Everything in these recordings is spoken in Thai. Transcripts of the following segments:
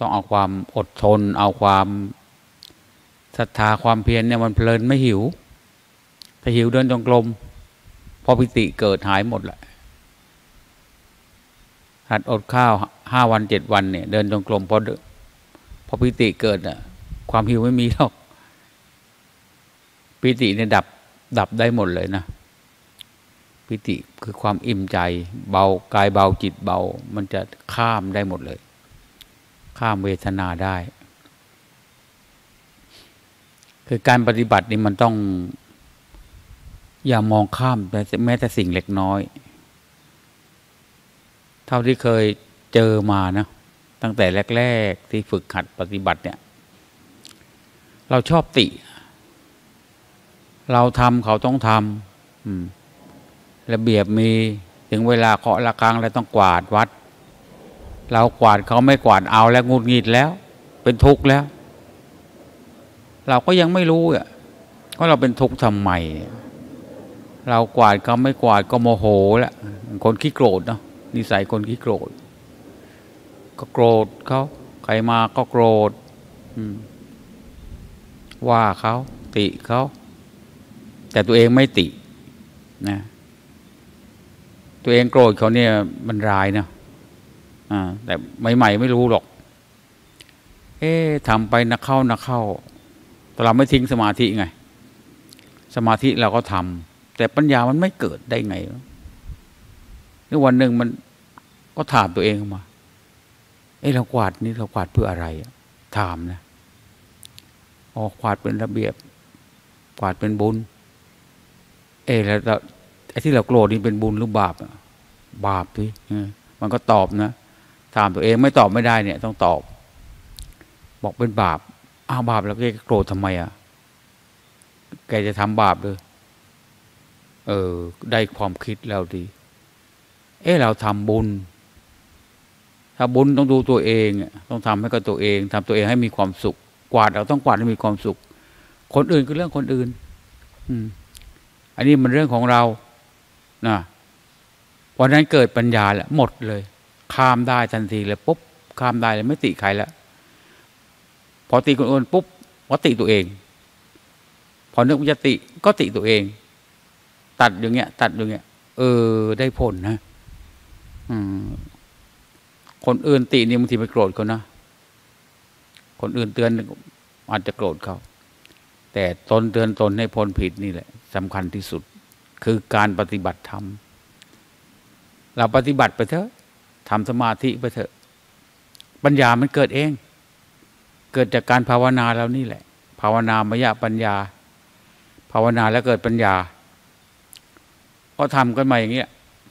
ต้องเอาความอดทนเอาความศรัทธาความเพียรเนี่ยมันเพลินไม่หิวถ้าหิวเดินจงกรมพอปิติเกิดหายหมดแหละหัดอดข้าว5 วัน7 วันเนี่ยเดินจงกรมพอปิติเกิดอ่ะความหิวไม่มีหรอกปิติเนี่ยดับได้หมดเลยนะปิติคือความอิ่มใจเบากายเบาจิตเบามันจะข้ามได้หมดเลยข้ามเวทนาได้คือการปฏิบัตินี่มันต้องอย่ามองข้ามแม้แต่สิ่งเล็กน้อยเท่าที่เคยเจอมานะตั้งแต่แรกๆที่ฝึกหัดปฏิบัติเนี่ยเราชอบติเราทำเขาต้องทำระเบียบมีถึงเวลาเคาะระฆังแล้วต้องกวาดวัดเรากวาดเขาไม่กวาดเอาแล้วงุนงิดแล้วเป็นทุกข์แล้วเราก็ยังไม่รู้อ่ะว่าเราเป็นทุกข์ทำไมเรากวาดเขาไม่กวาดก็โมโหแล้วคนขี้โกรธเนาะนิสัยคนขี้โกรธก็โกรธเขาใครมาก็โกรธว่าเขาติเขาแต่ตัวเองไม่ตินะตัวเองโกรธเขาเนี่ยมันร้ายนะแต่ใหม่ๆไม่รู้หรอกทำไปนักเข้าแต่เราไม่ทิ้งสมาธิไงสมาธิเราก็ทำแต่ปัญญามันไม่เกิดได้ไงนี่วันหนึ่งมันก็ถามตัวเองมาเรากวาดนี่เรากวาดเพื่ออะไรถามนะกวาดเป็นระเบียบกวาดเป็นบุญแล้วไอ้ที่เราโกรธนี่เป็นบุญหรือบาปบาปสิมันก็ตอบนะถามตัวเองไม่ตอบไม่ได้เนี่ยต้องตอบบอกเป็นบาปบาปแล้วแกโกรธทำไมแกจะทำบาปเลยได้ความคิดแล้วดีเราทำบุญถ้าบุญต้องดูตัวเองต้องทำให้กับตัวเองทำตัวเองให้มีความสุขกวาดเราต้องกวาดให้มีความสุขคนอื่นก็เรื่องคนอื่นอันนี้มันเรื่องของเรานะวันนั้นเกิดปัญญาแล้วหมดเลยข้ามได้ทันทีเลยปุ๊บข้ามได้เลยไม่ติใครแล้วพอติคนอื่นปุ๊บก็ติตัวเองพอนึกว่าจะติก็ติตัวเองตัดอย่างเงี้ยได้ผลนะคนอื่นตินี่บางทีไปโกรธเขานะคนอื่นเตือนอาจจะโกรธเขาแต่ตนเตือนตนให้พ้นผิดนี่แหละสำคัญที่สุดคือการปฏิบัติธรรมเราปฏิบัติไปเถอะทำสมาธิไปเถอะปัญญามันเกิดเองเกิดจากการภาวนาเรานี่แหละภาวนามยปัญญาภาวนาแล้วเกิดปัญญาก็ทำกันมาอย่างเงี้ย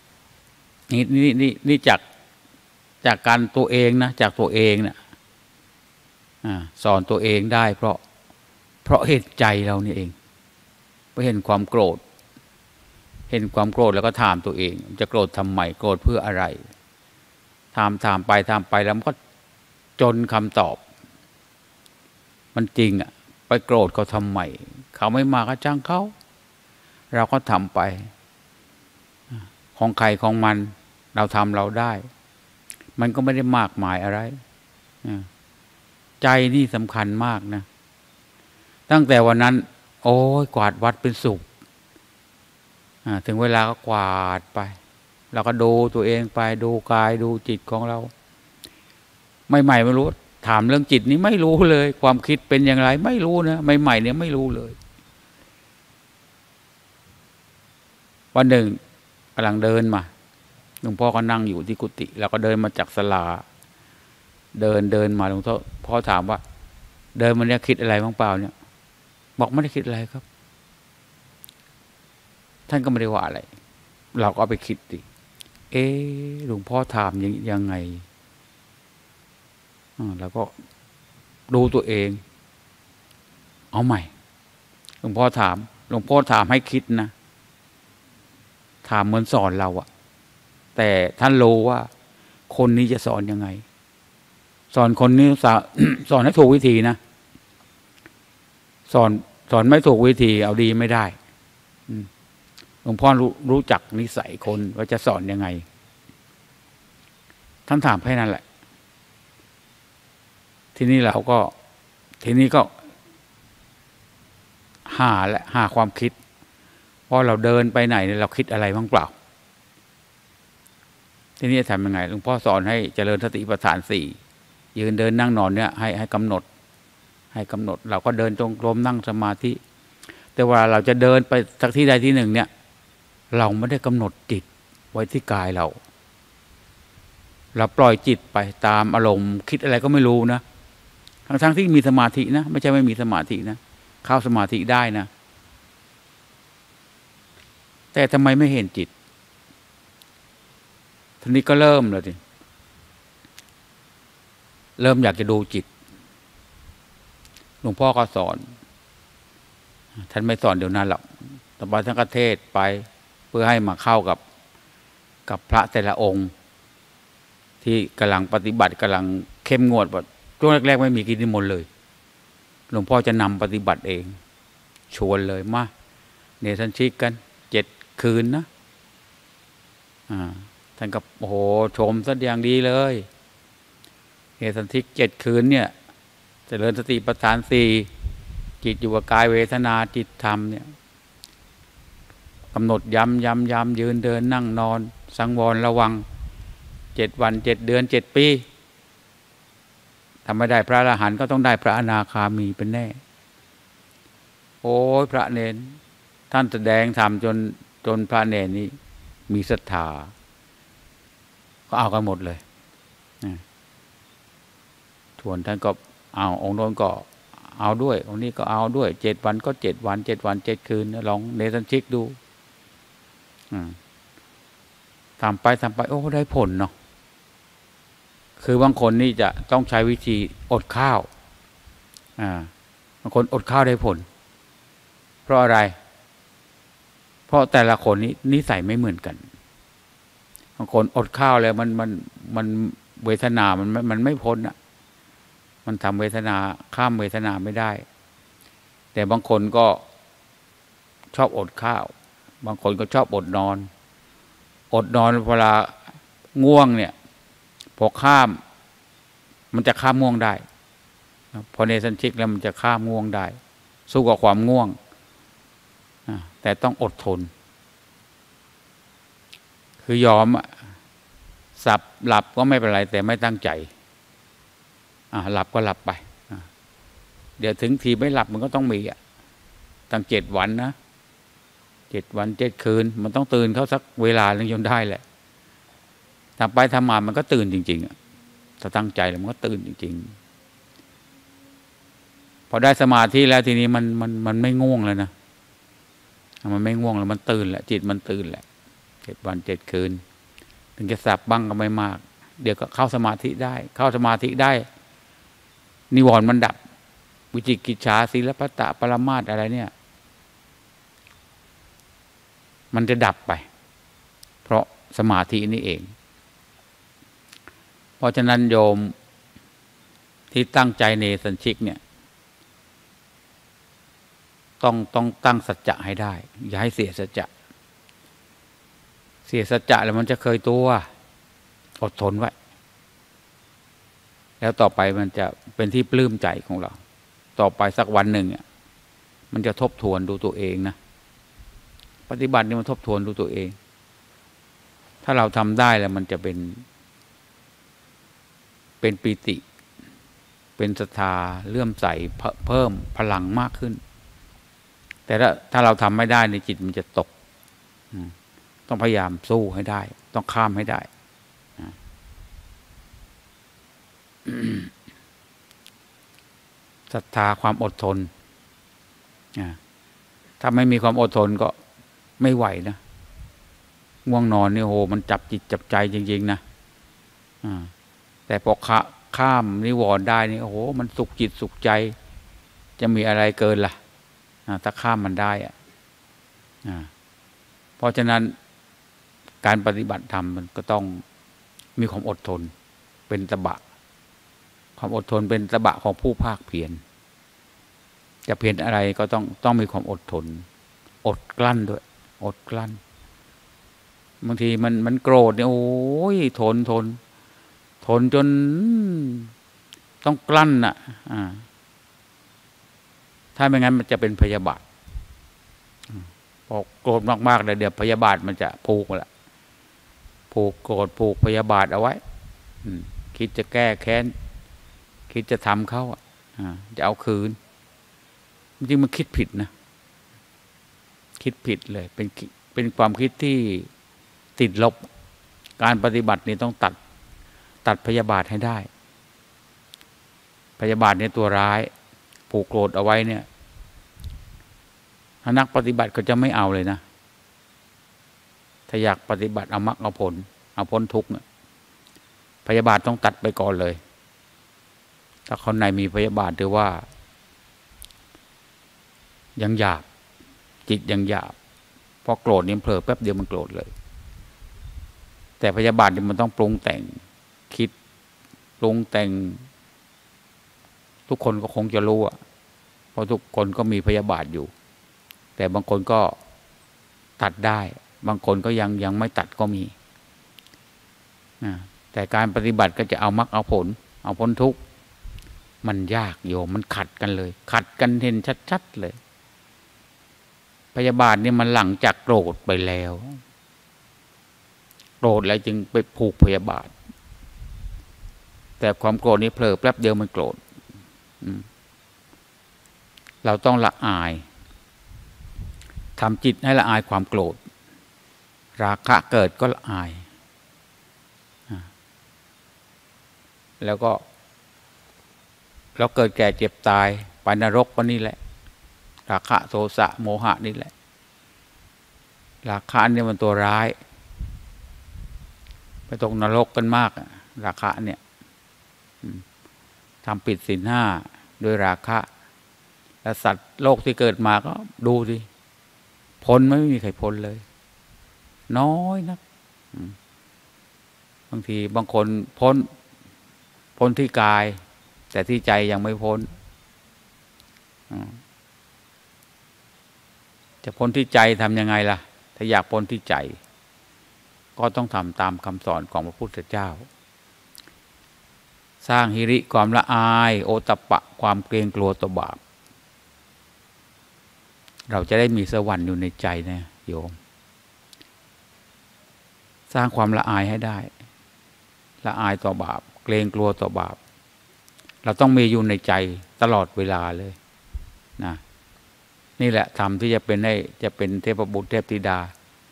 นี่จากการตัวเองนะจากตัวเองนะสอนตัวเองได้เพราะเห็นใจเรานี่เองไปเห็นความโกรธแล้วก็ถามตัวเองจะโกรธทำไมโกรธเพื่ออะไรถามไปแล้วมันก็จนคำตอบมันจริงไปโกรธเขาทำไมเขาไม่มาก็จ้างเขาเราก็ทำไปของใครของมันเราทำเราได้มันก็ไม่ได้มากมายอะไรใจนี่สำคัญมากนะตั้งแต่วันนั้นกวาดวัดเป็นสุขถึงเวลาก็กวาดไปเราก็ดูตัวเองไปดูกายดูจิตของเราใหม่ๆไม่รู้ถามเรื่องจิตนี้ไม่รู้เลยความคิดเป็นอย่างไรไม่รู้นะใหม่ๆเนี่ยไม่รู้เลยวันหนึ่งกำลังเดินมาหลวงพ่อก็นั่งอยู่ที่กุฏิเราก็เดินมาจากศาลาเดินมาหลวงพ่อถามว่าเดินมาเนี่ยคิดอะไรบ้างเปล่าเนี่ยบอกไม่ได้คิดอะไรครับท่านก็ไม่ได้ว่าอะไรเราก็เอาไปคิดดิหลวงพ่อถามยังไงแล้วก็ดูตัวเองเอาใหม่หลวงพ่อถามให้คิดนะถามเหมือนสอนเราแต่ท่านรู้ว่าคนนี้จะสอนยังไงสอนคนนี้สอนให้ถูกวิธีนะสอนไม่ถูกวิธีเอาดีไม่ได้หลวงพ่อรู้จักนิสัยคนว่าจะสอนยังไงท่านถามแค่นั้นแหละทีนี้เราก็ทีนี้ก็หาความคิดเพราะเราเดินไปไหนเราคิดอะไรบ้างเปล่าทีนี้ทำยังไงหลวงพ่อสอนให้เจริญสติปัฏฐานสี่ยืนเดินนั่งนอนเนี่ยให้กำหนดเราก็เดินจงกรมนั่งสมาธิแต่ว่าเราจะเดินไปสักที่ใดที่หนึ่งเนี่ยเราไม่ได้กำหนดจิตไว้ที่กายเราปล่อยจิตไปตามอารมณ์คิดอะไรก็ไม่รู้นะทั้งที่มีสมาธินะไม่ใช่ไม่มีสมาธินะเข้าสมาธิได้นะแต่ทำไมไม่เห็นจิตทีนี้ก็เริ่มเลยทีเริ่มอยากจะดูจิตหลวงพ่อก็สอนท่านไม่สอนเดี๋ยวนั้นหรอกต่อไปท่านก็เทศไปเพื่อให้มาเข้ากับพระแต่ละองค์ที่กำลังปฏิบัติกำลังเข้มงวดว่าช่วงแรกๆไม่มีกิจนิมนต์เลยหลวงพ่อจะนำปฏิบัติเองชวนเลยมาเนสันชิกกัน7 คืนนะท่านก็โอ้โหชมซะอย่างดีเลยเนสันชิก7 คืนเนี่ยเจริญสติปัฏฐาน4จิตอยู่กับกายเวทนาจิตธรรมเนี่ยกำหนดย้ำยืนเดินนั่งนอนสังวรระวัง7 วัน7 เดือน7 ปีทำไม่ได้พระอรหันต์ก็ต้องได้พระอนาคามีเป็นแน่โอ้ยพระเนรท่านแสดงธรรมจนพระเนรนี้มีศรัทธาก็เอากันหมดเลยทวนท่านก็เอาองค์โน้นก็เอาด้วยองค์นี้ก็เอาด้วย7 วันก็7 วัน7 วัน7 คืนลองเนสันชิกดูทำไปโอ้ได้ผลเนาะคือบางคนนี่จะต้องใช้วิธีอดข้าวบางคนอดข้าวได้ผลเพราะอะไรเพราะแต่ละคนนี้นิสัยไม่เหมือนกันบางคนอดข้าวแล้วมันเวทนามันไม่พ้นอ่ะมันทำเวทนาข้ามเวทนาไม่ได้แต่บางคนก็ชอบอดข้าวบางคนก็ชอบอดนอนเวลาง่วงเนี่ยพอข้ามมันจะข้ามง่วงได้พอเนสันชิกแล้วมันจะข้ามง่วงได้สู้กับความง่วงแต่ต้องอดทนคือยอมสับหลับก็ไม่เป็นไรแต่ไม่ตั้งใจหลับก็หลับไปเดี๋ยวถึงทีไม่หลับมันก็ต้องมีตั้ง7 วันนะ7 วัน7 คืนมันต้องตื่นเขาสักเวลาหนึ่งจนได้แหละทำไปทำมามันก็ตื่นจริงๆถ้าตั้งใจแล้วมันก็ตื่นจริงๆพอได้สมาธิแล้วทีนี้มันไม่ง่วงแล้วนะมันไม่ง่วงแล้วมันตื่นแหละจิตมันตื่นแหละ7 วัน7 คืนถึงจะสับบ้างก็ไม่มากเดี๋ยวก็เข้าสมาธิได้นิวรณ์มันดับวิจิกิจฉาศีลพัตตปรมาสอะไรเนี่ยมันจะดับไปเพราะสมาธินี่เองเพราะฉะนั้นโยมที่ตั้งใจเนสันชิกเนี่ยต้องตั้งสัจจะให้ได้อย่าให้เสียสัจจะแล้วมันจะเคยตัวอดทนไว้แล้วต่อไปมันจะเป็นที่ปลื้มใจของเราต่อไปสักวันหนึ่งมันจะทบทวนดูตัวเองนะปฏิบัตินี่มันทบทวนดูตัวเองถ้าเราทำได้แล้วมันจะเป็นปิติเป็นศรัทธาเลื่อมใสเพิ่มพลังมากขึ้นแต่ถ้าเราทำไม่ได้ในจิตมันจะตกต้องพยายามสู้ให้ได้ต้องข้ามให้ได้ศรัทธาความอดทนถ้าไม่มีความอดทนก็ไม่ไหวนะง่วงนอนนี่โหมันจับจิตจับใจจริงๆนะแต่พอข้ามนิวรณ์ได้นี่โอ้โหมันสุขจิตสุขใจจะมีอะไรเกินล่ะถ้าข้ามมันได้เพราะฉะนั้นการปฏิบัติธรรมมันก็ต้องมีความอดทนเป็นตบะความอดทนเป็นตบะของผู้ภาคเพียรจะเพียรอะไรก็ต้องมีความอดทนอดกลั้นด้วยอดกลั้นบางทีมันโกรธเนี่ยโอ้ยทนจนต้องกลั้นน่ะถ้าไม่งั้นมันจะเป็นพยาบาทพอโกรธมากๆเดี๋ยวพยาบาทมันจะผูกละผูกโกรธผูกพยาบาทเอาไว้คิดจะแก้แค้นคิดจะทำเขาจะเอาคืนจริงๆมันคิดผิดนะคิดผิดเลยเป็นความคิดที่ติดลบการปฏิบัตินี่ต้องตัดพยาบาทให้ได้พยาบาทเนี่ยตัวร้ายผูกโกรธเอาไว้เนี่ยนักปฏิบัติก็จะไม่เอาเลยนะถ้าอยากปฏิบัติเอามรรคเอาผลเอาพ้นทุกข์พยาบาทต้องตัดไปก่อนเลยถ้าคนไหนมีพยาบาทหรือว่ายังหยาบจิตยังหยาบพอโกรธนี่เผลอแป๊บเดียวมันโกรธเลยแต่พยาบาทนี่มันต้องปรุงแต่งคิดปรุงแต่งทุกคนก็คงจะรู้เพราะทุกคนก็มีพยาบาทอยู่แต่บางคนก็ตัดได้บางคนก็ยังไม่ตัดก็มีแต่การปฏิบัติก็จะเอามรรคเอาผลเอาพ้นทุกข์มันยากโยมมันขัดกันเลยขัดกันเห็นชัดๆเลยพยาบาทนี่มันหลังจากโกรธไปแล้วโกรธแล้วจึงไปผูกพยาบาทแต่ความโกรธนี่เผลอแป๊บเดียวมันโกรธเราต้องละอายทำจิตให้ละอายความโกรธราคะเกิดก็ละอายแล้วก็เราเกิดแก่เจ็บตายไปนรกก็นี่แหละราคะโทสะโมหะนี่แหละราคะเนี่ยมันตัวร้ายไปตกนรกกันมากราคะเนี่ยทำผิดศีลห้าด้วยราคะและสัตว์โลกที่เกิดมาก็ดูสิพ้นไม่มีใครพ้นเลยน้อยนักบางทีบางคนพ้นที่กายแต่ที่ใจยังไม่พ้นจะพ้นที่ใจทำยังไงล่ะถ้าอยากพ้นที่ใจก็ต้องทำตามคำสอนของพระพุทธเจ้าสร้างหิริความละอายโอตตัปปะความเกรงกลัวต่อบาปเราจะได้มีสวรรค์อยู่ในใจนะโยมสร้างความละอายให้ได้ละอายต่อบาปเกรงกลัวต่อบาปเราต้องมีอยู่ในใจตลอดเวลาเลยนะนี่แหละธรรมที่จะเป็นเทพบุตรเทพธิดา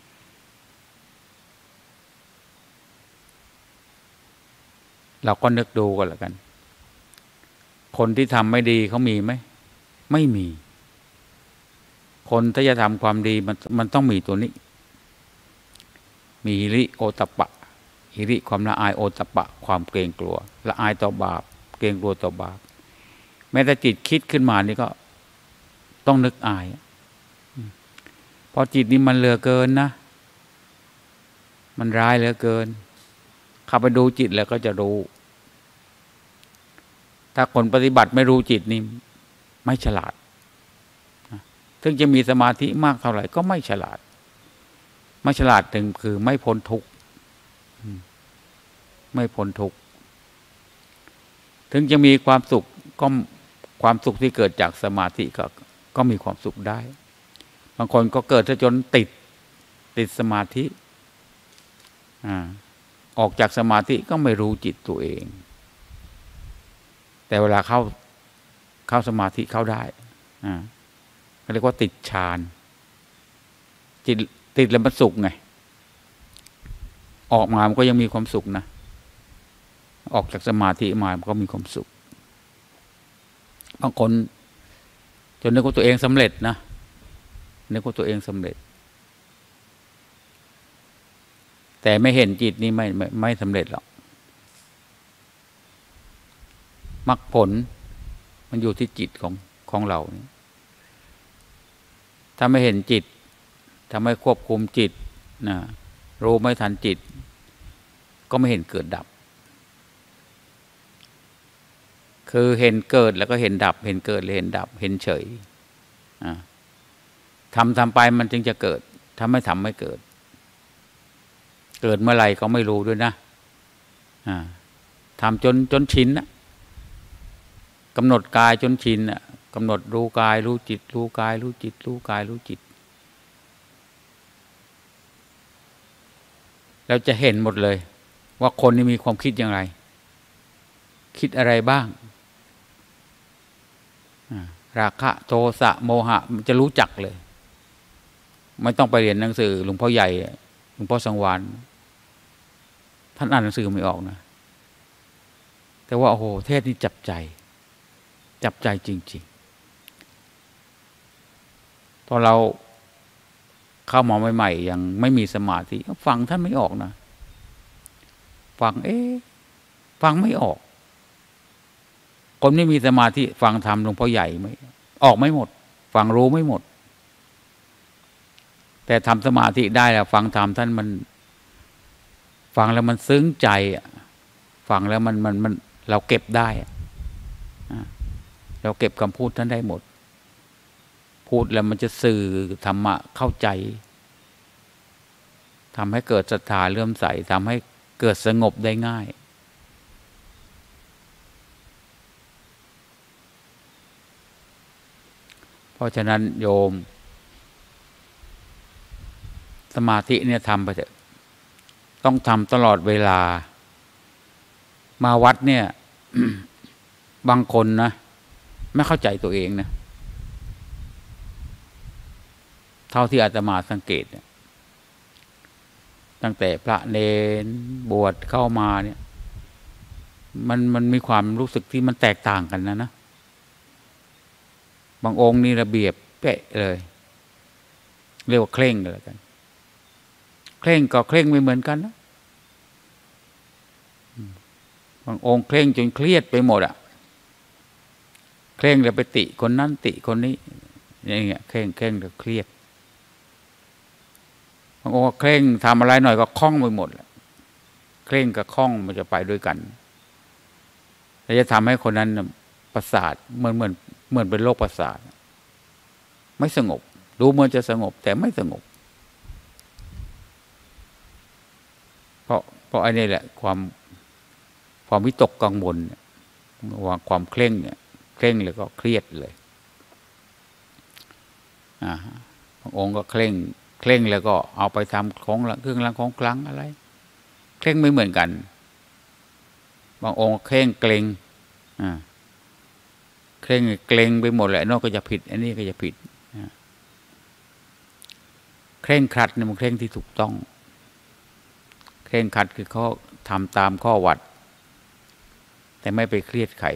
เราก็นึกดูกันแล้วกันคนที่ทำไม่ดีเขามีไหมไม่มีคนถ้าจะทำความดีมันต้องมีตัวนี้มีหิริโอตตัปปะหิริความละอายโอตตัปปะความเกรงกลัวละอายต่อบาปเกรงกลัวต่อบาปแม้แต่จิตคิดขึ้นมานี่ก็ต้องนึกอายเพราะจิตนี่มันเหลือเกินนะมันร้ายเหลือเกินเข้าไปดูจิตแล้วก็จะรู้ถ้าคนปฏิบัติไม่รู้จิตนี่ไม่ฉลาดถึงจะมีสมาธิมากเท่าไหร่ก็ไม่ฉลาดไม่ฉลาดถึงคือไม่พ้นทุกข์ไม่พ้นทุกข์ถึงจะมีความสุขก็ความสุขที่เกิดจากสมาธิก็มีความสุขได้บางคนก็เกิดจนติดสมาธิออกจากสมาธิก็ไม่รู้จิตตัวเองแต่เวลาเข้าสมาธิเข้าได้เรียกว่าติดฌานจิตติดแล้วมันสุขไงออกมามันก็ยังมีความสุขนะออกจากสมาธิมามันก็มีความสุขบางคนจนนึกว่าตัวเองสำเร็จนะนึกว่าตัวเองสำเร็จแต่ไม่เห็นจิตนี่ไม่สำเร็จหรอกมรรคผลมันอยู่ที่จิตของเราถ้าไม่เห็นจิตถ้าไม่ควบคุมจิตนะรู้ไม่ทันจิตก็ไม่เห็นเกิดดับคือเห็นเกิดแล้วก็เห็นดับเห็นเกิดเลยเห็นดับเห็นเฉยทำไปมันจึงจะเกิดถ้าไม่ทำไม่เกิดเกิดเมื่อไหร่ก็ไม่รู้ด้วยนะทำจนชินนะกำหนดกายจนชินอ่ะกำหนดรู้กายรู้จิตรู้กายรู้จิตรู้กายรู้จิตแล้วจะเห็นหมดเลยว่าคนนี้มีความคิดอย่างไรคิดอะไรบ้างราคะโทสะโมหะมันจะรู้จักเลยไม่ต้องไปเรียนหนังสือหลวงพ่อใหญ่หลวงพ่อสังวานท่านอ่านหนังสือไม่ออกนะแต่ว่าโอ้โหเทศนี่จับใจจริงๆตอนเราเข้ามาใหม่ๆยังไม่มีสมาธิฟังท่านไม่ออกนะฟังฟังไม่ออกคนไม่มีสมาธิฟังธรรมหลวงพ่อใหญ่ไม่ออกไม่หมดฟังรู้ไม่หมดแต่ทำสมาธิได้แล้วฟังธรรมท่านมันฟังแล้วมันซึ้งใจฟังแล้วมันเราเก็บได้เราเก็บคำพูดท่านได้หมดพูดแล้วมันจะสื่อธรรมะเข้าใจทำให้เกิดศรัทธาเลื่อมใสทำให้เกิดสงบได้ง่ายเพราะฉะนั้นโยมสมาธิเนี่ยทำไปเถอะต้องทำตลอดเวลามาวัดเนี่ย บางคนนะไม่เข้าใจตัวเองนะเท่าที่อาตมาสังเกตเนี่ยตั้งแต่พระเนรบวชเข้ามาเนี่ยมันมีความรู้สึกที่มันแตกต่างกันนะบางองค์นี่ระเบียบเป๊ะเลยเรียกว่าเคร่งกันแล้วกันเคร่งก็เคร่งไม่เหมือนกันนะบางองค์เคร่งจนเครียดไปหมดอ่ะเคร่งแล้วไปติคนนั้นติคนนี้อย่างเงี้ยเคร่งแล้วเครียดบางองค์เคร่งทำอะไรหน่อยก็คล่องไปหมดเคร่งกับคล่องมันจะไปด้วยกันแล้วจะทำให้คนนั้นประสาทเหมือนเป็นโรคประสาทไม่สงบดูเหมือนจะสงบแต่ไม่สงบเพราะไอ้นี่แหละความวิตกกังวลความเคร่งเนี่ยเคร่งแล้วก็เครียดเลยบางองค์ก็เคร่งแล้วก็เอาไปทำของเครื่องรางของคลังอะไรเคร่งไม่เหมือนกันบางองค์เคร่งเกรงเคร่งไปหมดแหละนอกก็จะผิดอันนี้ก็จะผิดเคร่งครัดเนี่ยมันเคร่งที่ถูกต้องเคร่งครัดคือเขาทำตามข้อวัดแต่ไม่ไปเครียดใคร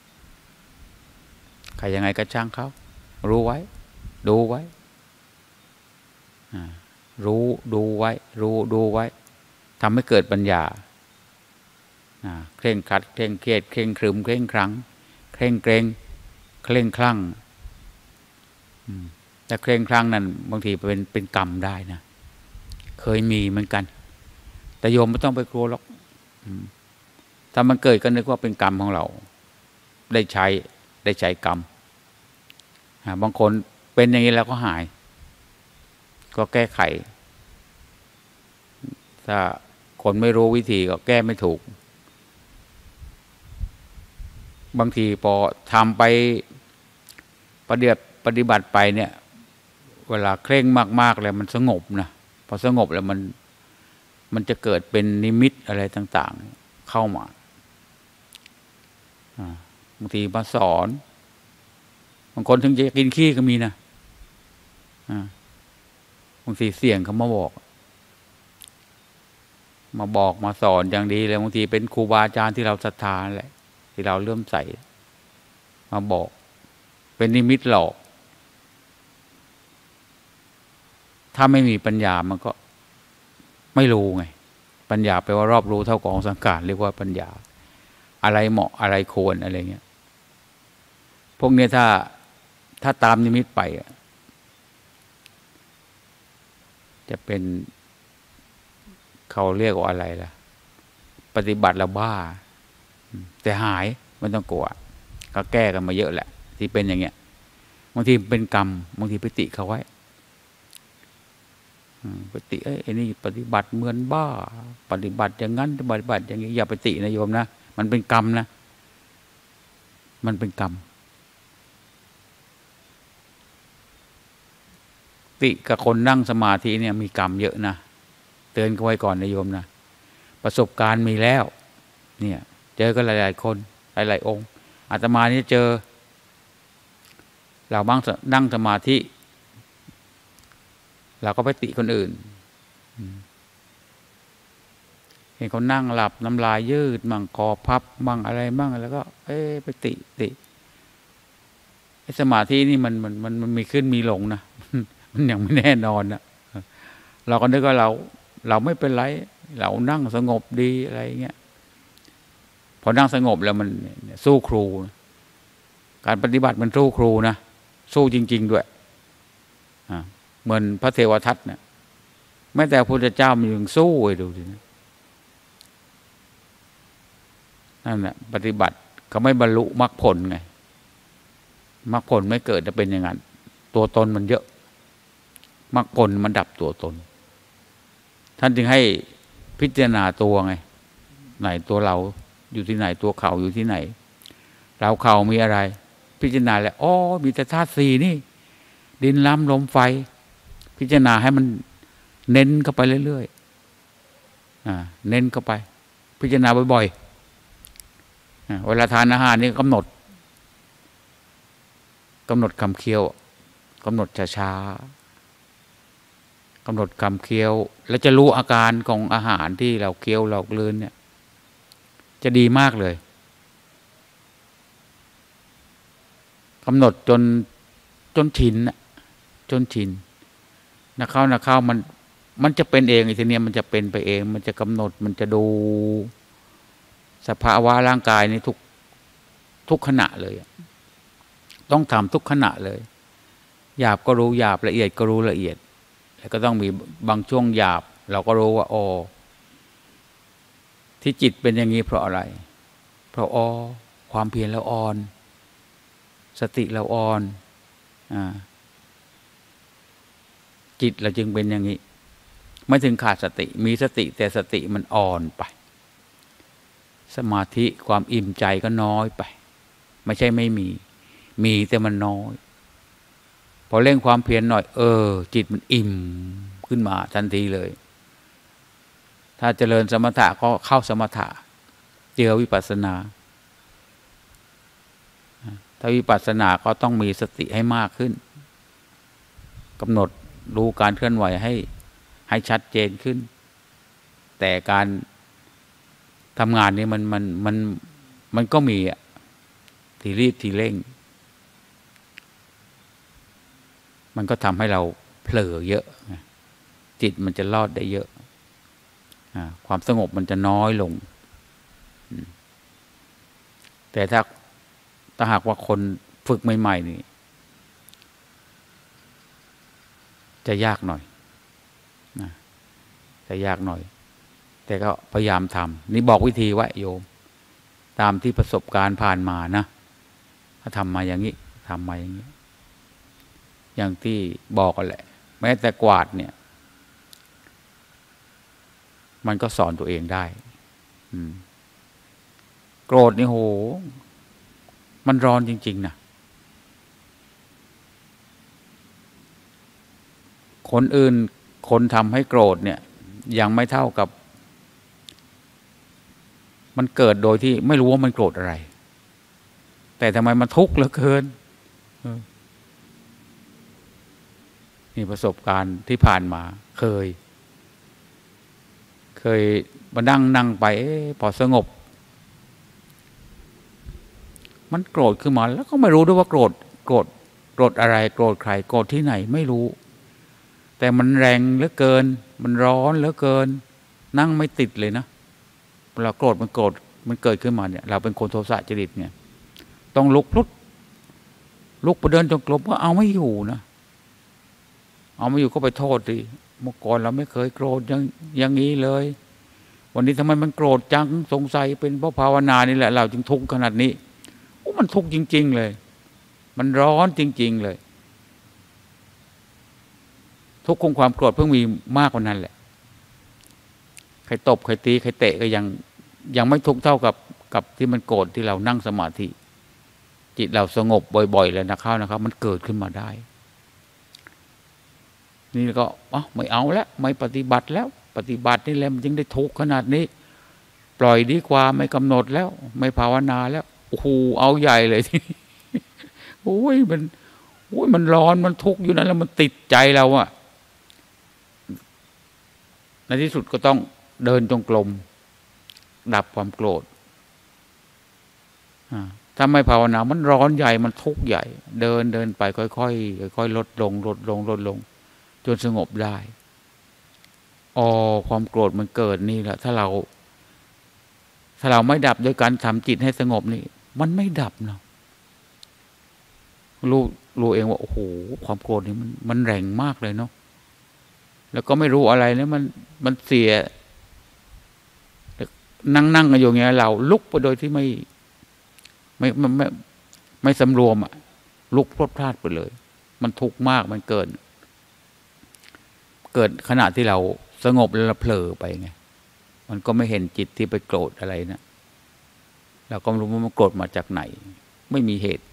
ยังไงก็ช่างเขารู้ไว้ดูไว้รู้ดูไว้ดูไว้ทำให้เกิดปัญญาเคร่งครัดเคร่งเครียดเคร่งครึมเคร่งครังเคร่งเกรงเคร่งคลั่งแต่เคร่งคลั่งนั้นบางทีเป็นกรรมได้นะเคยมีเหมือนกันแต่โยมไม่ต้องไปกลัวหรอกถ้ามันเกิดก็นึกว่าเป็นกรรมของเราได้ใช้กรรมบางคนเป็นอย่างนี้แล้วก็หายก็แก้ไขถ้าคนไม่รู้วิธีก็แก้ไม่ถูกบางทีพอทำไปปฏิบัติไปเนี่ยเวลาเคร่งมากๆแล้วมันสงบนะพอสงบแล้วมันจะเกิดเป็นนิมิตอะไรต่างๆเข้ามาบางทีมาสอนบางคนถึงจะกินขี้ก็มีนะบางทีเสี่ยงเขามาบอกมาสอนอย่างดีเลยบางทีเป็นครูบาอาจารย์ที่เราศรัทธาแหละที่เราเลื่อมใสมาบอกเป็นนิมิตหลอกถ้าไม่มีปัญญามันก็ไม่รู้ไงปัญญาแปลว่ารอบรู้เท่ากองสังขารเรียกว่าปัญญาอะไรเหมาะอะไรควรอะไรเงี้ยพวกนี้ถ้าตามนิมิตไปจะเป็นเขาเรียกว่าอะไรล่ะปฏิบัติแล้วบ้าแต่หายไม่ต้องกลัวก็แก้กันมาเยอะแหละที่เป็นอย่างเงี้ยบางทีเป็นกรรมบางทีไปติเขาไว้ไปติไอ้นี่ปฏิบัติเหมือนบ้าปฏิบัติอย่างนั้นปฏิบัติอย่างนี้อย่าไปตินะโยมนะมันเป็นกรรมนะมันเป็นกรรมติกับคนนั่งสมาธิเนี่ยมีกรรมเยอะนะเตือนเขาไว้ก่อนนะโยมนะประสบการณ์มีแล้วเนี่ยเจอกันหลายๆคนหลายๆองค์อาตมานี่เจอเราบ้างนั่งสมาธิเราก็ไปติคนอื่นเห็นเขานั่งหลับน้ำลายยืดมั่งคอพับมั่งอะไรมั่งแล้วก็ไปติสมาธินี่มันมีขึ้นมีลงนะมันยังไม่แน่นอนนะเราก็นึกว่าเราไม่เป็นไรเรานั่งสงบดีอะไรเงี้ยพอนั่งสงบแล้วมันสู้ครูการปฏิบัติมันสู้ครูนะสู้จริงๆด้วยเหมือนพระเทวทัตเนี่ยแม้แต่พระพุทธเจ้ามันยังสู้เลยดูสินั่นแหละปฏิบัติเขาไม่บรรลุมรรคผลไงมรรคผลไม่เกิดจะเป็นอย่างนั้นตัวตนมันเยอะมรรคผลมันดับตัวตนท่านจึงให้พิจารณาตัวไงไหนตัวเราอยู่ที่ไหนตัวเขาอยู่ที่ไหนเราเขามีอะไรพิจารณาแล้วอ๋อมีแต่ธาตุสี่นี่ดินน้ำลมไฟพิจารณาให้มันเน้นเข้าไปเรื่อยๆเน้นเข้าไปพิจารณาบ่อยๆเวลาทานอาหารนี่กำหนดคำเคี้ยวกำหนดช้าๆกำหนดคำเคี้ยวแล้วจะรู้อาการของอาหารที่เราเคี้ยวเรากลืนเนี่ยจะดีมากเลยกำหนดจนชินจนชินนักเข้ามันจะเป็นเองไอ้ทีเนี้ยมันจะเป็นไปเองมันจะกำหนดมันจะดูสภาวะร่างกายในทุกขณะเลยต้องทำทุกขณะเลยหยาบก็รู้หยาบละเอียดก็รู้ละเอียดแล้วก็ต้องมีบางช่วงหยาบเราก็รู้ว่าอ๋อที่จิตเป็นอย่างนี้เพราะอะไรเพราะความเพียรเราอ่อนสติเราอ่อนจิตเราจึงเป็นอย่างนี้ไม่ถึงขาดสติมีสติแต่สติมันอ่อนไปสมาธิความอิ่มใจก็น้อยไปไม่ใช่ไม่มีแต่มันน้อยพอเร่งความเพียรหน่อยจิตมันอิ่มขึ้นมาทันทีเลยถ้าเจริญสมถะก็เข้าสมถะเจอวิปัสสนาถ้าวิปัสสนาก็ต้องมีสติให้มากขึ้นกำหนดรู้การเคลื่อนไหวให้ชัดเจนขึ้นแต่การทำงานนี้มันก็มีทีรีบทีเร่งมันก็ทำให้เราเผลอเยอะจิตมันจะรอดได้เยอะความสงบมันจะน้อยลงแต่ถ้าหากว่าคนฝึกใหม่ๆนี่จะยากหน่อยจะยากหน่อยแต่ก็พยายามทำนี่บอกวิธีไว้โยมตามที่ประสบการณ์ผ่านมานะถ้าทำมาอย่างนี้ทำมาอย่างนี้อย่างที่บอกกันแหละแม้แต่กวาดเนี่ยมันก็สอนตัวเองได้โกรธนี่โหมันร้อนจริงๆนะคนอื่นคนทำให้โกรธเนี่ยยังไม่เท่ากับมันเกิดโดยที่ไม่รู้ว่ามันโกรธอะไรแต่ทำไมมันทุกข์เหลือเกินนี่ประสบการณ์ที่ผ่านมาเคยมานั่งไปพอสงบมันโกรธขึ้นมาแล้วก็ไม่รู้ด้วยว่าโกรธอะไรโกรธใครโกรธที่ไหนไม่รู้แต่มันแรงเหลือเกินมันร้อนเหลือเกินนั่งไม่ติดเลยนะเวลาโกรธมันเกิดขึ้นมาเนี่ยเราเป็นคนโทสะจริตเนี่ยต้องลุกไปเดินจงกรมก็เอาไม่อยู่นะเอาไม่อยู่ก็ไปโทษดิเมื่อก่อนเราไม่เคยโกรธอย่างนี้เลยวันนี้ทำไมมันโกรธจังสงสัยเป็นเพราะภาวนานี่แหละเราจึงทุกข์ขนาดนี้มันทุกข์จริงๆเลยมันร้อนจริงๆเลยทุกข์ของความโกรธเพิ่งมีมากกว่านั้นแหละใครตบใครตีใครเตะก็ยังไม่ทุกข์เท่ากับที่มันโกรธที่เรานั่งสมาธิจิตเราสงบบ่อยๆแล้วนะครับมันเกิดขึ้นมาได้นี่ก็ไม่เอาแล้วไม่ปฏิบัติแล้วปฏิบัตินี่แหละมันยังได้ทุกข์ขนาดนี้ปล่อยดีกว่าไม่กำหนดแล้วไม่ภาวนาแล้วโอ้โหเอาใหญ่เลยทีนี้โอ้ยมันร้อนมันทุกข์อยู่นั่นแล้วมันติดใจเราอะในที่สุดก็ต้องเดินจงกรมดับความโกรธถ้าไม่ภาวนามันร้อนใหญ่มันทุกข์ใหญ่เดินไปค่อยๆลดลงจนสงบได้ความโกรธมันเกิดนี่แหละถ้าเราไม่ดับโดยการทำจิตให้สงบนี่มันไม่ดับเนาะรู้เองว่าโอ้โหความโกรธนี่มันแรงมากเลยเนาะแล้วก็ไม่รู้อะไรแล้วมันเสียนั่งกันอยู่อย่างเงี้ยเราลุกไปโดยที่ไม่สำรวมอ่ะลุกพรวดพลาดไปเลยมันทุกข์มากมันเกิดขณะที่เราสงบแล้วเราเผลอไปไงมันก็ไม่เห็นจิตที่ไปโกรธอะไรนะเราก็ไม่รู้ว่ามันโกรธมาจากไหนไม่มีเหตุ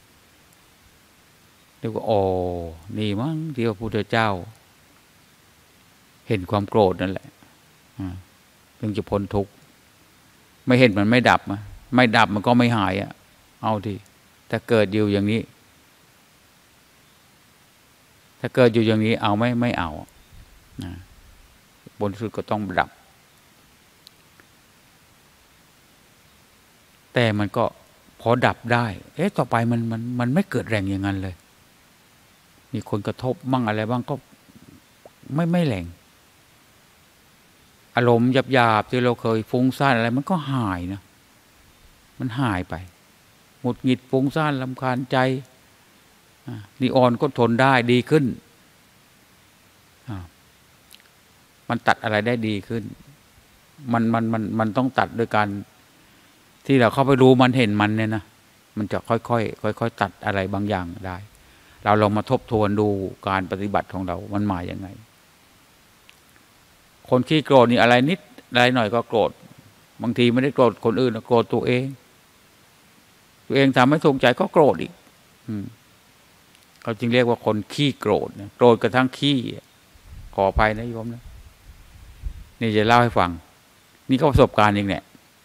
เรียกว่านี่มั้งที่พระพุทธเจ้าเห็นความโกรธนั่นแหละถึงจะพ้นทุกข์ไม่เห็นมันไม่ดับไม่ดับมันก็ไม่หายอ่ะเอาทีถ้าเกิดอยู่อย่างนี้ถ้าเกิดอยู่อย่างนี้เอาไม่เอาบนสุดก็ต้องดับแต่มันก็พอดับได้ต่อไปมันไม่เกิดแรงอย่างนั้นเลยมีคนกระทบมั่งอะไรบ้างก็ไม่แรงอารมณ์หยาบๆที่เราเคยฟุ้งซ่านอะไรมันก็หายนะมันหายไปหงุดหงิดฟุ้งซ่านรำคาญใจนิออนก็ทนได้ดีขึ้นมันตัดอะไรได้ดีขึ้นมันต้องตัดโดยการที่เราเข้าไปรู้มันเห็นมันเนี่ยนะมันจะค่อยตัดอะไรบางอย่างได้เราลองมาทบทวนดูการปฏิบัติของเรามันมาอย่างไงคนขี้โกรธนี่อะไรนิดอะไรหน่อยก็โกรธบางทีไม่ได้โกรธคนอื่นโกรธตัวเองทำให้ถูกใจก็โกรธอีกเขาจึงเรียกว่าคนขี้โกรธโกรธกระทั่งขี้ขออภัยนะโยมนะนี่จะเล่าให้ฟังนี่ก็ประสบการณ์เองเนี่ย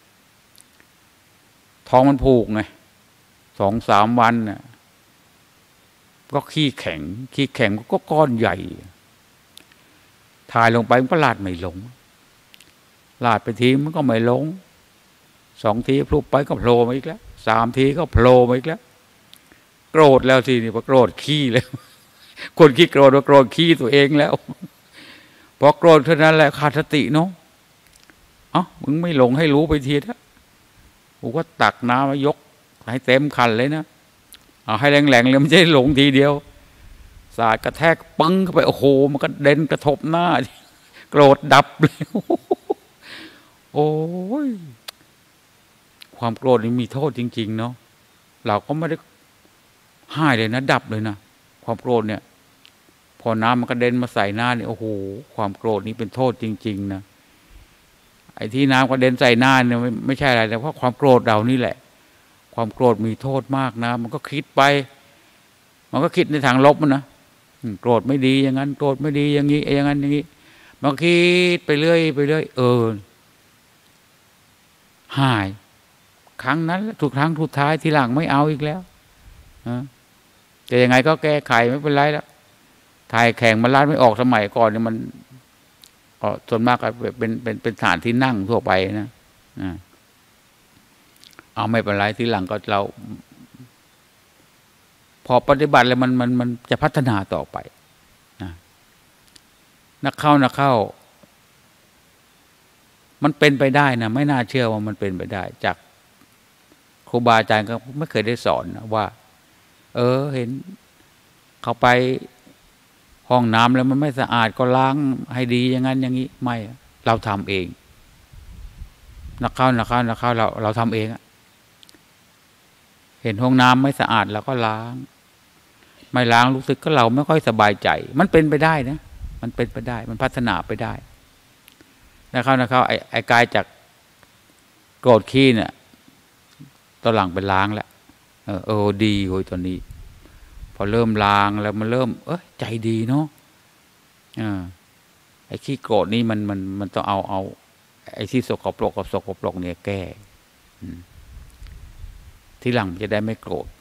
ท้องมันผูกไง2-3 วันน่ะก็ขี้แข็งก็ก้อนใหญ่ถ่ายลงไปมันก็ลาดไม่ลงลาดไปทีมันก็ไม่ลง2 ทีพลุบไปก็โผล่มาอีกแล้ว3 ทีก็โผล่มาอีกแล้วโกรธแล้วทีนี้พอโกรธขี้แล้วคนขี้โกรธว่าโกรธขี้ตัวเองแล้วพอโกรธเท่านั้นแหละขาดสติเนาะมึงไม่ลงให้รู้ไปทีนะกูก็ตักน้ำมายกให้เต็มคันเลยนะเอาให้แรงๆเลยไม่ใช่หลงทีเดียวสาดกระแทกปึ้งเข้าไปโอ้โหมันก็เด่นกระทบหน้าโกรธดับเลยโอ้ยความโกรธนี่มีโทษจริงๆเนาะเราก็ไม่ได้หายเลยนะดับเลยนะความโกรธเนี่ยพอน้ำมันกระเด็นมาใส่หน้านี่โอ้โหความโกรธนี่เป็นโทษจริงๆนะไอ้ที่น้ำกระเด็นใส่หน้าเนี่ยไม่ใช่อะไรแต่เพราะความโกรธเรานี่แหละความโกรธมีโทษมากนะมันก็คิดไปมันก็คิดในทางลบนะโกรธไม่ดีอย่างนั้นโกรธไม่ดีอย่างนี้อย่างนั้นอย่างนี้มันคิดไปเรื่อยหายครั้งนั้นทุกครั้งทุกท้ายทีหลังไม่เอาอีกแล้วแต่ยังไงก็แก้ไขไม่เป็นไรแล้วถ่ายแข่งมันลาดไม่ออกสมัยก่อนเนี่ยมันส่วนมากก็เป็นฐานที่นั่งทั่วไปนะเอาไม่เป็นไรทีหลังก็เราพอปฏิบัติแล้วมันจะพัฒนาต่อไปนักเข้ามันเป็นไปได้นะไม่น่าเชื่อว่ามันเป็นไปได้จากครูบาอาจารย์ก็ไม่เคยได้สอนนะว่าเห็นเขาไปห้องน้ำแล้วมันไม่สะอาดก็ล้างให้ดีอย่างนั้นอย่างนี้ไม่เราทำเองนักเข้าเราทำเองเห็นห้องน้ำไม่สะอาดเราก็ล้างไม่ล้างรู้สึกก็เราไม่ค่อยสบายใจมันเป็นไปได้นะมันเป็นไปได้มันพัฒนาไปได้นะครับไอ้กายจากโกรธขี้เนี่ยตอนหลังไปล้างแล้วดีโว้ยตอนนี้พอเริ่มลางแล้วมันเริ่มใจดีเนาะไอ้ขี้โกรธนี่มันต้องเอาไอ้ที่สกปรกกับสกปรกเนี่ยแก้ที่หลังจะได้ไม่โกรธ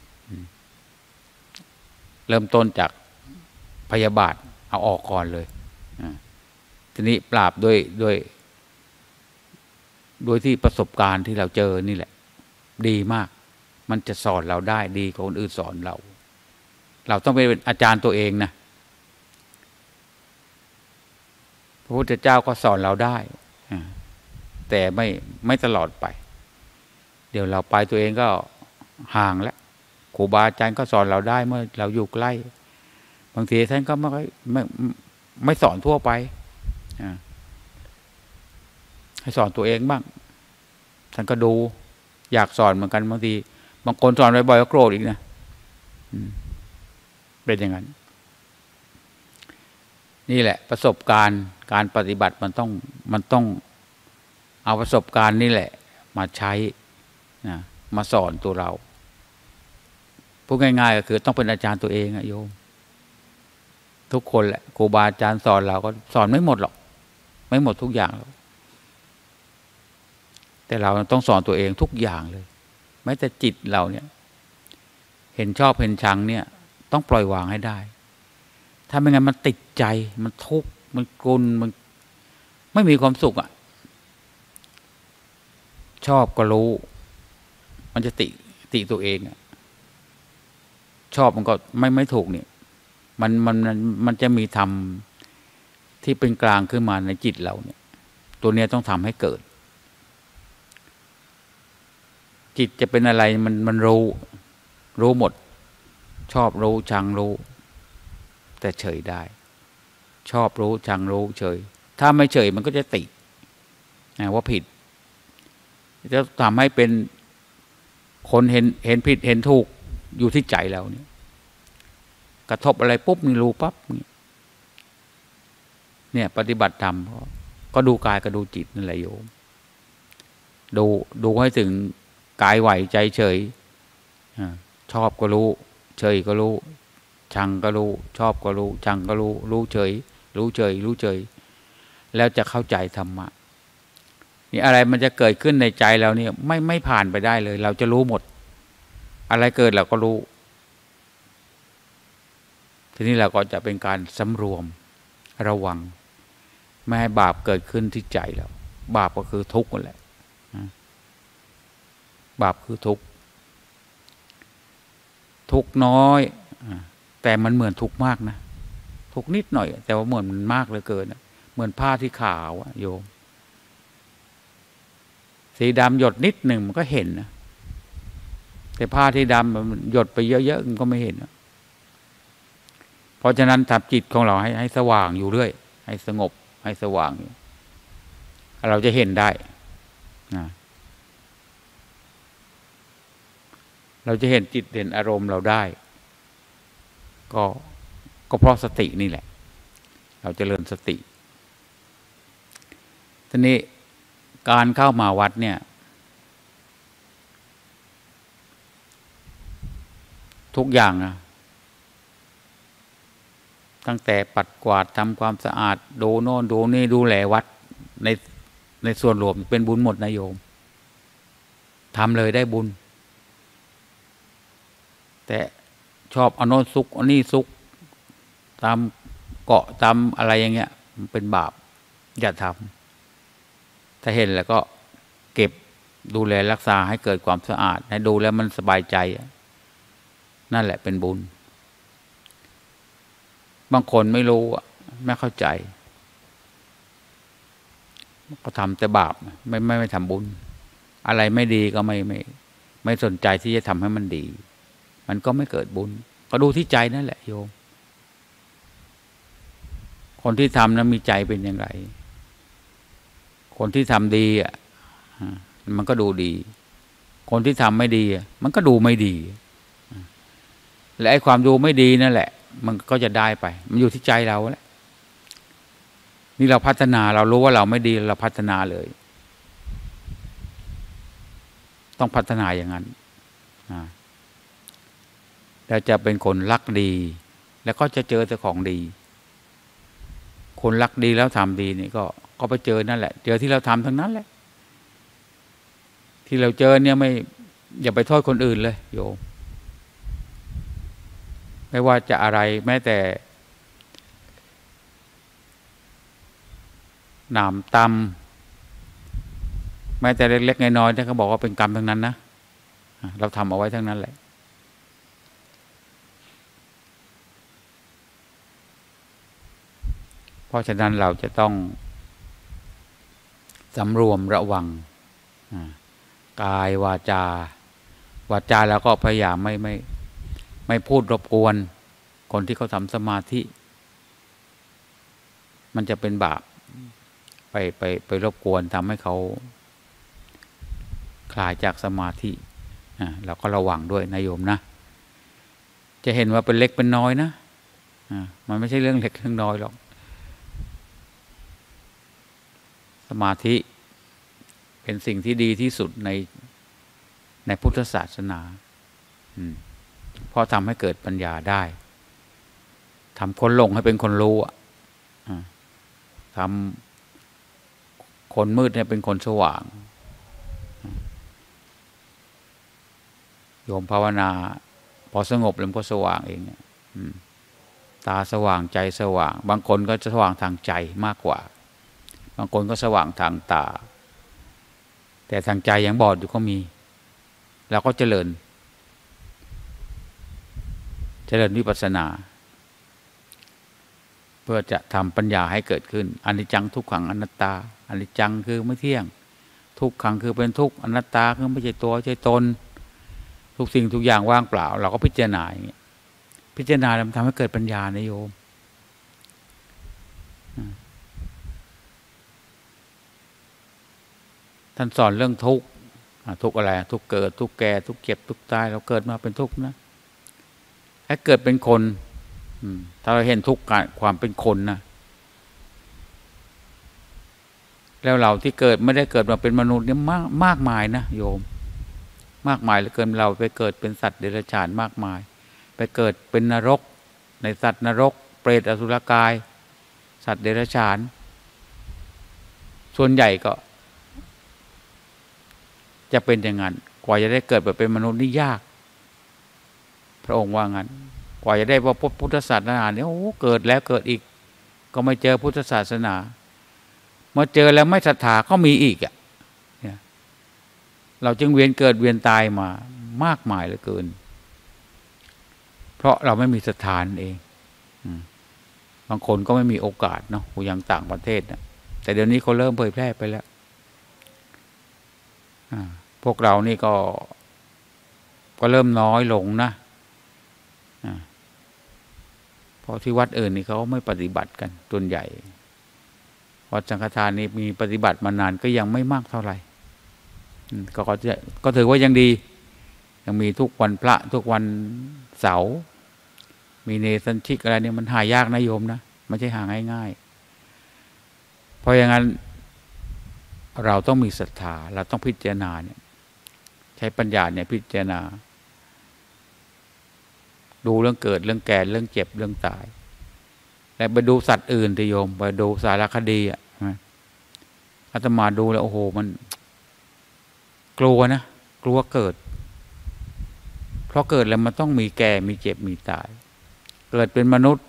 เริ่มต้นจากพยาบาทเอาออกก่อนเลยทีนี้ปราบด้วยที่ประสบการณ์ที่เราเจอนี่แหละดีมากมันจะสอนเราได้ดีกว่าคนอื่นสอนเราต้องเป็นอาจารย์ตัวเองนะพระพุทธเจ้าก็สอนเราได้แต่ไม่ตลอดไปเดี๋ยวเราไปตัวเองก็ห่างแล้วครูบาอาจารย์ก็สอนเราได้เมื่อเราอยู่ใกล้บางทีท่านก็ไม่สอนทั่วไปให้สอนตัวเองบ้างท่านก็ดูอยากสอนเหมือนกันบางทีบางคนสอนบ่อยๆก็โกรธอีกนะเป็นอย่างนั้นนี่แหละประสบการณ์การปฏิบัติมันต้องเอาประสบการณ์นี่แหละมาใช้นะมาสอนตัวเราพูดง่ายๆก็คือต้องเป็นอาจารย์ตัวเองอะโยมทุกคนแหละครูบาอาจารย์สอนเราก็สอนไม่หมดหรอกไม่หมดทุกอย่างหรอกแต่เราต้องสอนตัวเองทุกอย่างเลยแม้แต่จิตเราเนี่ยเห็นชอบเห็นชังเนี่ยต้องปล่อยวางให้ได้ถ้าไม่งั้นมันติดใจมันทุกข์มันกลุ้นมันไม่มีความสุขอ่ะชอบก็รู้มันจะติตัวเองอ่ะชอบมันก็ไม่ถูกเนี่ยมันจะมีธรรมที่เป็นกลางขึ้นมาในจิตเราเนี่ยตัวเนี้ยต้องทำให้เกิดจิตจะเป็นอะไรมันรู้หมดชอบรู้ชังรู้แต่เฉยได้ชอบรู้ชังรู้เฉยถ้าไม่เฉยมันก็จะติว่าผิดจะทำให้เป็นคนเห็นผิดเห็นถูกอยู่ที่ใจเราเนี่ยกระทบอะไรปุ๊บนี่รู้ปั๊บเนี่ยปฏิบัติธรรมก็ดูกายก็ดูจิตนั่นแหละโยมดูให้ถึงกายไหวใจเฉยชอบก็รู้เฉยก็รู้ชังก็รู้ชอบก็รู้ชังก็รู้เฉยรู้เฉยแล้วจะเข้าใจธรรมะนี่อะไรมันจะเกิดขึ้นในใจเราเนี่ยไม่ผ่านไปได้เลยเราจะรู้หมดอะไรเกิดเราก็รู้ทีนี้เราก็จะเป็นการสำรวมระวังไม่ให้บาปเกิดขึ้นที่ใจเราบาปก็คือทุกข์นั่นแหละบาปคือทุกข์น้อยแต่มันเหมือนทุกข์มากนะทุกข์นิดหน่อยแต่ว่าเหมือนมันมากเหลือเกินเหมือนผ้าที่ขาวโยมสีดำหยดนิดหนึ่งมันก็เห็นนะแต่ผ้าที่ดำมันหยดไปเยอะๆมันก็ไม่เห็นนะเพราะฉะนั้นทำจิตของเราให้สว่างอยู่เรื่อยให้สงบให้สว่างเราจะเห็นได้เราจะเห็นจิตเห็นอารมณ์เราได้ก็เพราะสตินี่แหละเราเจริญสติทีนี้การเข้ามาวัดเนี่ยทุกอย่างนะตั้งแต่ปัดกวาดทำความสะอาดดูโน่นดูนี่ดูแลวัดในส่วนรวมเป็นบุญหมดนะโยมทำเลยได้บุญแต่ชอบเอาโน่นซุกเอานี่ซุกตามเกาะตามอะไรอย่างเงี้ยมันเป็นบาปอย่าทำถ้าเห็นแล้วก็เก็บดูแลรักษาให้เกิดความสะอาดให้ดูแล้วมันสบายใจนั่นแหละเป็นบุญบางคนไม่รู้ไม่เข้าใจก็ทำแต่บาปไม่ทำบุญอะไรไม่ดีก็ไม่สนใจที่จะทำให้มันดีมันก็ไม่เกิดบุญก็ดูที่ใจนั่นแหละโยมคนที่ทำนั้นมีใจเป็นอย่างไรคนที่ทำดีมันก็ดูดีคนที่ทำไม่ดีมันก็ดูไม่ดีและไอ้ความดูไม่ดีนั่นแหละมันก็จะได้ไปมันอยู่ที่ใจเราแหละนี่เราพัฒนาเรารู้ว่าเราไม่ดีเราพัฒนาเลยต้องพัฒนาอย่างนั้นแล้วจะเป็นคนรักดี แล้วก็จะเจอแต่ของดี คนรักดีแล้วทำดีนี่ก็ไปเจอนั่นแหละเจอที่เราทำทั้งนั้นแหละที่เราเจอเนี่ยไม่อย่าไปโทษคนอื่นเลยโยมไม่ว่าจะอะไรแม้แต่หนามตำแม้แต่เล็กๆน้อยๆที่เขาบอกว่าเป็นกรรมทั้งนั้นนะเราทำเอาไว้ทั้งนั้นแหละเพราะฉะนั้นเราจะต้องสำรวมระวังกายวาจาแล้วก็พยายามไม่พูดรบกวนคนที่เขาทำสมาธิมันจะเป็นบาปไปรบกวนทำให้เขาคลายจากสมาธิเราก็ระวังด้วยนะโยมนะจะเห็นว่าเป็นเล็กเป็นน้อยนะมันไม่ใช่เรื่องเล็กเรื่องน้อยหรอกสมาธิเป็นสิ่งที่ดีที่สุดในพุทธศาสนาเพราะทำให้เกิดปัญญาได้ทำคนหลงให้เป็นคนรู้ทำคนมืดให้เป็นคนสว่างโยมภาวนาพอสงบแล้วมันก็สว่างเองตาสว่างใจสว่างบางคนก็จะสว่างทางใจมากกว่าบางคนก็สว่างทางตาแต่ทางใจยังบอดอยู่ก็มีเราก็เจริญวิปัสสนาเพื่อจะทำปัญญาให้เกิดขึ้นอนิจจังทุกขังอนัตตาอนิจจังคือไม่เที่ยงทุกขังคือเป็นทุกข์อนัตตาคือไม่ใช่ตัวไม่ใช่ตนทุกสิ่งทุกอย่างว่างเปล่าเราก็พิจารณาอย่างนี้พิจารณาแล้วมันทำให้เกิดปัญญานะโยมท่านสอนเรื่องทุกข์ทุกข์อะไรทุกข์เกิดทุกข์แก่ทุกข์เจ็บทุกข์ตายเราเกิดมาเป็นทุกข์นะถ้าเกิดเป็นคนถ้าเราเห็นทุกข์ความเป็นคนนะแล้วเราที่เกิดไม่ได้เกิดมาเป็นมนุษย์เนี่ยมากมายนะโยมมากมายเหลือเกินเราไปเกิดเป็นสัตว์เดรัจฉานมากมายไปเกิดเป็นนรกในสัตว์นรกเปรตอสุรกายสัตว์เดรัจฉานส่วนใหญ่ก็จะเป็นอย่างนั้นกว่าจะได้เกิดแบบเป็นมนุษย์นี่ยากพระองค์ว่างั้นกว่าจะได้ว่าพุทธศาสนาเนี่ยโอ้เกิดแล้วเกิดอีกก็ไม่เจอพุทธศาสนาเมื่อเจอแล้วไม่ศรัทธาก็มีอีกเราจึงเวียนเกิดเวียนตายมามากมายเหลือเกินเพราะเราไม่มีศรัทธาเองบางคนก็ไม่มีโอกาสเนาะอย่างต่างประเทศนะแต่เดี๋ยวนี้เขาเริ่มเผยแพร่ไปแล้วพวกเรานี่ก็เริ่มน้อยลงนะเพราะที่วัดอื่นนี่เขาไม่ปฏิบัติกันส่วนใหญ่วัดสังฆทานนี่มีปฏิบัติมานานก็ยังไม่มากเท่าไหร่ก็ถือว่ายังดียังมีทุกวันพระทุกวันเสาร์มีเนสัญชิกอะไรเนี่ยมันหายากนะโยมนะไม่ใช่หาง่ายๆเพราะอย่างนั้นเราต้องมีศรัทธาเราต้องพิจารณาเนี่ยใช้ปัญญาเนี่ยพิจารณาดูเรื่องเกิดเรื่องแก่เรื่องเจ็บเรื่องตายแล้วไปดูสัตว์อื่นที่โยมไปดูสารคดีอาตมาดูแล้วโอ้โหมันกลัวนะกลัวเกิดเพราะเกิดแล้วมันต้องมีแก่มีเจ็บมีตายเกิดเป็นมนุษย์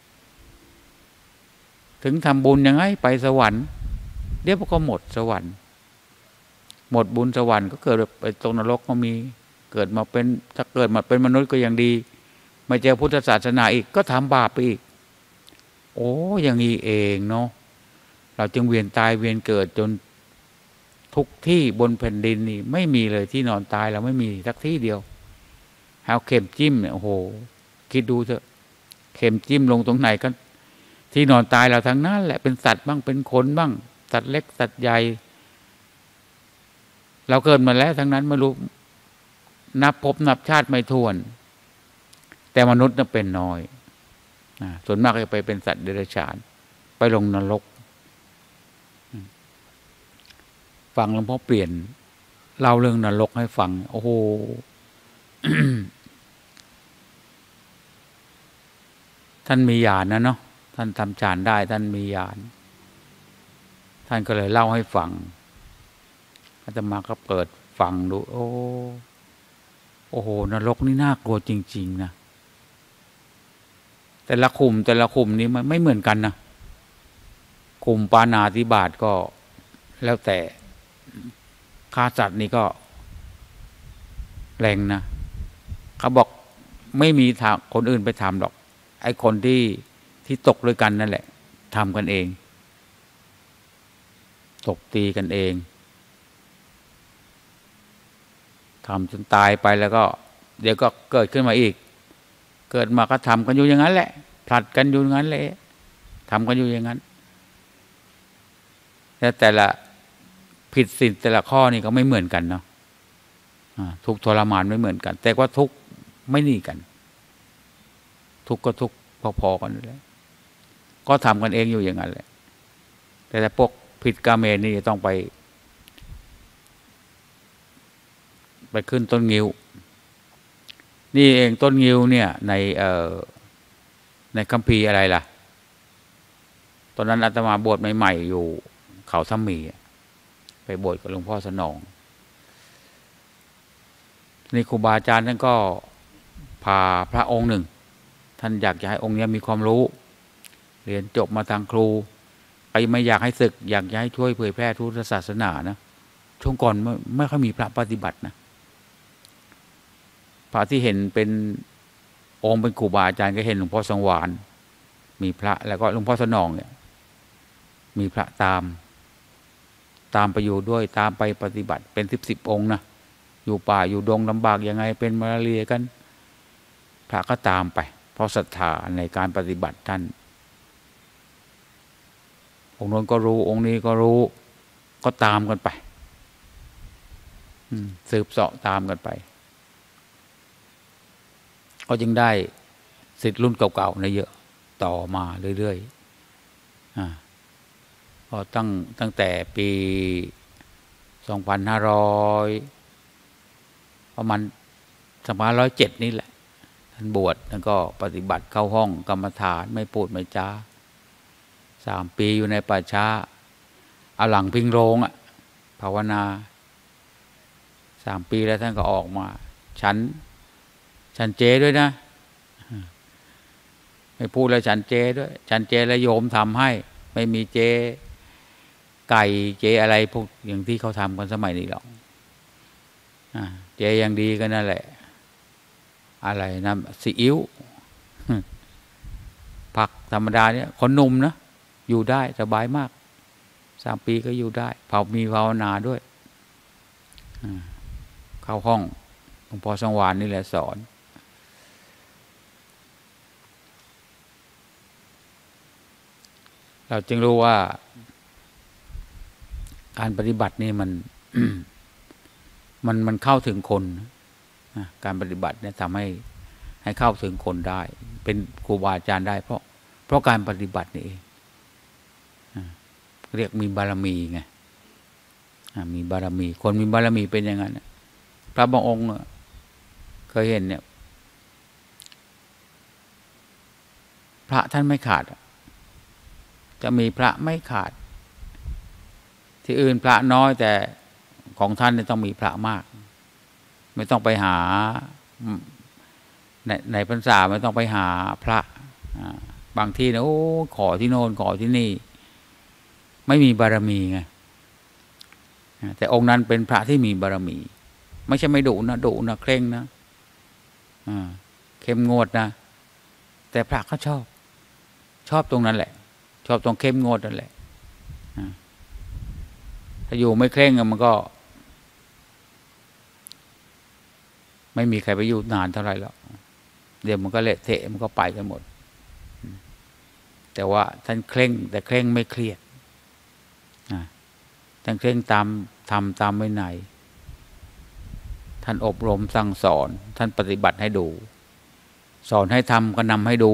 ถึงทำบุญยังไงไปสวรรค์เดี๋ยวก็หมดสวรรค์หมดบุญสวรรค์ก็เกิดไปตกนรกก็มีเกิดมาเป็นถ้าเกิดมาเป็นมนุษย์ก็ยังดีไม่เจอพุทธศาสนาอีกก็ทำบาปไปอีกโอ้อย่างนี้เองเนาะเราจึงเวียนตายเวียนเกิดจนทุกที่บนแผ่นดินนี่ไม่มีเลยที่นอนตายเราไม่มีสักที่เดียวเอาเข็มจิ้มเนี่ยโอ้โหคิดดูเถอะเข็มจิ้มลงตรงไหนก็ที่นอนตายเราทั้งนั้นแหละเป็นสัตว์บ้างเป็นคนบ้างสัตว์เล็กสัตว์ใหญ่เราเกิดมาแล้วทั้งนั้นไม่รู้นับภพนับชาติไม่ถ้วนแต่มนุษย์น่ะเป็นน้อยส่วนมากจะไปเป็นสัตว์เดรัจฉานไปลงนรกฟังหลวงพ่อเปลี่ยนเล่าเรื่องนรกให้ฟังโอ้โหท่านมีญาณนะเนาะท่านทำฌานได้ท่านมีญาณท่านก็เลยเล่าให้ฟังอาตมาก็เปิดฟังดูโอ้โหนรกนี่น่ากลัวจริงๆนะแต่ละขุมนี้มันไม่เหมือนกันนะขุมปาณาติบาตก็แล้วแต่ฆ่าสัตว์นี่ก็แรงนะเขาบอกไม่มีทางคนอื่นไปทำหรอกไอ้คนที่ตกด้วยกันนั่นแหละทำกันเองตกตีกันเองทำจนตายไปแล้วก็เดี๋ยวก็เกิดขึ้นมาอีกเกิดมาก็ทำกันอยู่อย่างนั้นแหละผลัดกันอยู่อย่างนั้นเลยทำกันอยู่อย่างนั้นแต่ละผิดศีลแต่ละข้อนี่ก็ไม่เหมือนกันเนาะทุกทรมานไม่เหมือนกันแต่ว่าทุกไม่หนีกันทุกก็ทุกพอๆกันเลยก็ทำกันเองอยู่อย่างนั้นแหละแต่พวกผิดกาเมนี่จะต้องไปขึ้นต้นงิ้วนี่เองต้นงิ้วเนี่ยในคัมภีร์อะไรล่ะตอนนั้นอาตมาบวชใหม่ๆอยู่เขาถ้ำมีไปบวชกับหลวงพ่อสนองนี่ครูบาอาจารย์ท่านก็พาพระองค์หนึ่งท่านอยากจะให้องค์นี้มีความรู้เรียนจบมาทางครูไปไม่อยากให้ศึกอยากจะให้ช่วยเผยแพร่พุทธศาสนานะช่วงก่อนไม่ค่อยมีพระปฏิบัตินะพระที่เห็นเป็นองค์เป็นครูบาอาจารย์ก็เห็นหลวงพ่อสังวาลมีพระแล้วก็หลวงพ่อสนองเนี่ยมีพระตามไปอยู่ด้วยตามไปปฏิบัติเป็น10องค์นะอยู่ป่าอยู่ดงลำบากยังไงเป็นมาลาเรียกันพระก็ตามไปเพราะศรัทธาในการปฏิบัติท่านองค์โน้นก็รู้องค์นี้ก็รู้ก็ตามกันไปสืบเสาะตามกันไปก็จึงได้ศิษย์รุ่นเก่าๆในเยอะต่อมาเรื่อยๆก็ตั้งแต่ปี2500ประมาณ2507นี่แหละท่านบวชแล้วก็ปฏิบัติเข้าห้องกรรมฐานไม่พูดไม่จา3 ปีอยู่ในป่าช้าเอาหลังพิงโรงภาวนา3 ปีแล้วท่านก็ออกมาฉันเจด้วยนะไม่พูดแล้วฉันเจด้วยฉันเจแล้วโยมทำให้ไม่มีเจไก่เจอะไรพวกอย่างที่เขาทำกันสมัยนี้หรอกเจอย่างดีก็นั่นแหละอะไรน้ำซีอิ๊วผักธรรมดาเนี่ยคนหนุ่มนะอยู่ได้สบายมาก3 ปีก็อยู่ได้มีภาวนาด้วยเข้าห้องหลวงพ่อสังวาลนี่แหละสอนเราจึงรู้ว่าการปฏิบัตินี่มัน มันเข้าถึงคนการปฏิบัติเนี่ยทำให้เข้าถึงคนได้เป็นครูบาอาจารย์ได้เพราะการปฏิบัตินี่เองเรียกมีบารมีไงมีบารมีคนมีบารมีเป็นอย่างนั้นพระบางองค์เคยเห็นเนี่ยพระท่านไม่ขาดจะมีพระไม่ขาดที่อื่นพระน้อยแต่ของท่านเนี่ยต้องมีพระมากไม่ต้องไปหาในพรรษาไม่ต้องไปหาพระบางที่นะโอ้ขอที่โน่นขอที่นี่ไม่มีบารมีไงแต่องค์นั้นเป็นพระที่มีบารมีไม่ใช่ไม่ดุนะเคร่งนะเข้มงวดนะแต่พระเขาชอบตรงนั้นแหละชอบตรงเข้มงวดนั่นแหละถ้าอยู่ไม่เคร่งมันก็ไม่มีใครไปอยู่นานเท่าไหร่หรอกเดี๋ยวมันก็เละเทะมันก็ไปกันหมดแต่ว่าท่านเคร่งแต่เคร่งไม่เครียดท่านเคร่งตามวินัยท่านอบรมสั่งสอนท่านปฏิบัติให้ดูสอนให้ทำก็นำให้ดู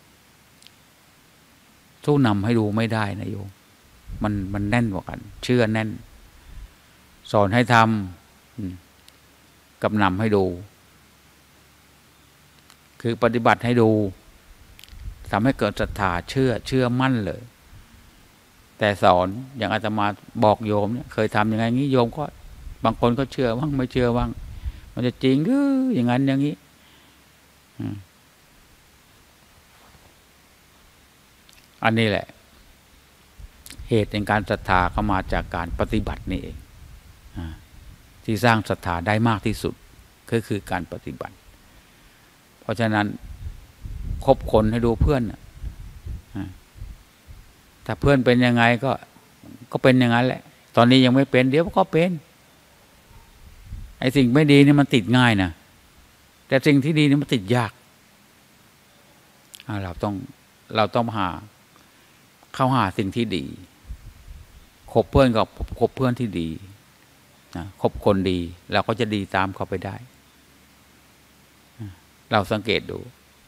สู้นำให้ดูไม่ได้นะโยมมันแน่นกว่ากันเชื่อแน่นสอนให้ทำกับนำให้ดูคือปฏิบัติให้ดูทำให้เกิดศรัทธาเชื่อมั่นเลยแต่สอนอย่างอาตมาบอกโยมเนี่ยเคยทำยังไงงี้โยมก็บางคนก็เชื่อบ้างไม่เชื่อบ้างมันจะจริงหรืออย่างนั้นอย่างนี้อันนี้แหละเหตุในการศรัทธาก็มาจากการปฏิบัตินี่เองที่สร้างศรัทธาได้มากที่สุดก็คือการปฏิบัติเพราะฉะนั้นคบคนให้ดูเพื่อนถ้าเพื่อนเป็นยังไงก็เป็นอย่างนั้นแหละตอนนี้ยังไม่เป็นเดี๋ยวก็เป็นไอ้สิ่งไม่ดีนี่มันติดง่ายนะแต่สิ่งที่ดีนี่มันติดยากเราต้องเข้าหาสิ่งที่ดีคบเพื่อนกับคบเพื่อนที่ดีนะคบคนดีเราก็จะดีตามเขาไปได้เราสังเกตดู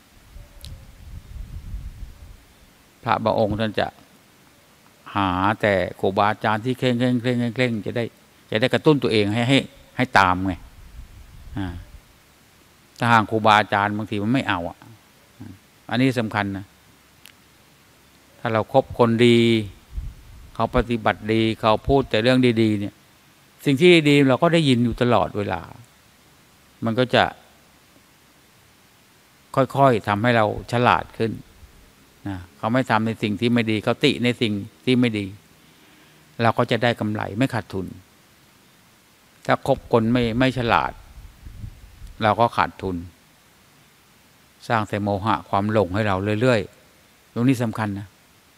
พระบางองค์ท่านจะหาแต่ครูบาอาจารย์ที่เคร่งจะได้กระตุ้นตัวเองให้ตามไงถ้าห่างครูบาอาจารย์บางทีมันไม่เอาอันนี้สำคัญนะถ้าเราครบคนดีเขาปฏิบัติดีเขาพูดแต่เรื่องดีๆเนี่ยสิ่งที่ดีเราก็ได้ยินอยู่ตลอดเวลามันก็จะค่อยๆทำให้เราฉลาดขึ้นนะเขาไม่ทำในสิ่งที่ไม่ดีเขาติในสิ่งที่ไม่ดีเราก็จะได้กำไรไม่ขาดทุนถ้าคบคนไม่ฉลาดเราก็ขาดทุนสร้างแต่โมหะความหลงให้เราเรื่อยๆตรงนี้สำคัญนะ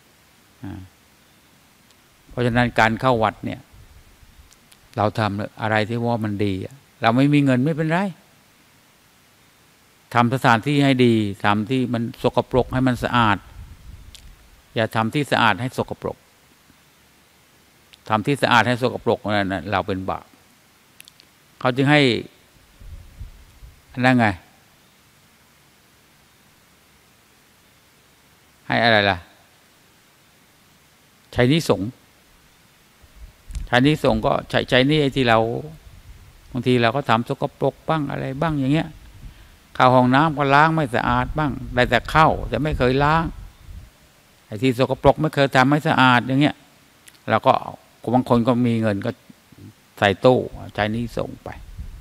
เพราะฉะนั้นการเข้าวัดเนี่ยเราทำอะไรที่ว่ามันดีเราไม่มีเงินไม่เป็นไรทำสถานที่ให้ดีทำที่มันสกปรกให้มันสะอาดอย่าทำที่สะอาดให้สกปรกทำที่สะอาดให้สกปรกนั่นเราเป็นบาปเขาจึงให้นั่นไงให้อะไรล่ะใช้นิสงส์ใช้นิสงส์ก็ใช้นี่ไอ้ที่เราบางทีเราก็ทำสกปรกบ้างอะไรบ้างอย่างเงี้ยเข้าห้องน้ำก็ล้างไม่สะอาดบ้างได้แต่เข้าแต่ไม่เคยล้างไอ้ที่สกปรกไม่เคยทำไม่สะอาดอย่างเงี้ยเราก็บางคนก็มีเงินก็ใส่ตู้ใช้นิสงส์ไป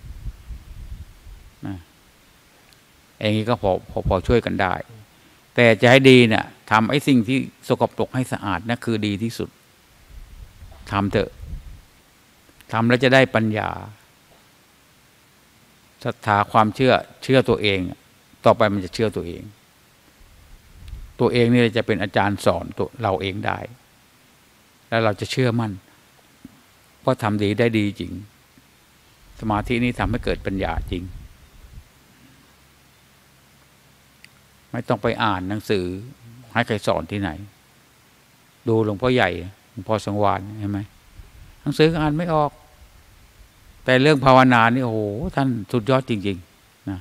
อย่างนี้ก็พอช่วยกันได้แต่จะให้ดีเนี่ยทำไอ้สิ่งที่สกปรกให้สะอาดนั่นคือดีที่สุดทำเถอะทำแล้วจะได้ปัญญาศรัทธาความเชื่อตัวเองต่อไปมันจะเชื่อตัวเองนี่จะเป็นอาจารย์สอนตัวเราเองได้แล้วเราจะเชื่อมั่นเพราะทำดีได้ดีจริงสมาธินี้ทำให้เกิดปัญญาจริงไม่ต้องไปอ่านหนังสือให้ใครสอนที่ไหนดูหลวงพ่อใหญ่หลวงพ่อสังวาลเห็นไหมหนังสืออ่านไม่ออกแต่เรื่องภาวนานี่โอ้โหท่านสุดยอดจริงๆนะ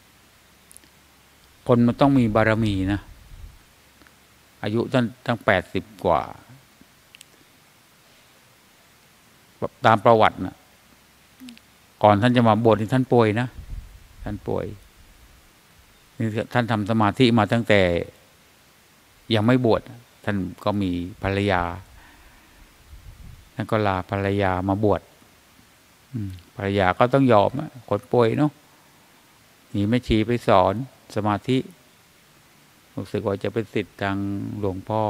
คนมันต้องมีบารมีนะอายุท่านตั้ง80 กว่าตามประวัตินะก่อนท่านจะมาบวชท่านป่วยนะท่านป่วยท่านทำสมาธิมาตั้งแต่ยังไม่บวชท่านก็มีภรรยาท่านก็ลาภรรยามาบวชภรรยาก็ต้องยอมคนป่วยเนาะหนีแม่ชีไปสอนสมาธิรู้สึกว่าจะเป็นศิษย์ทางหลวงพ่อ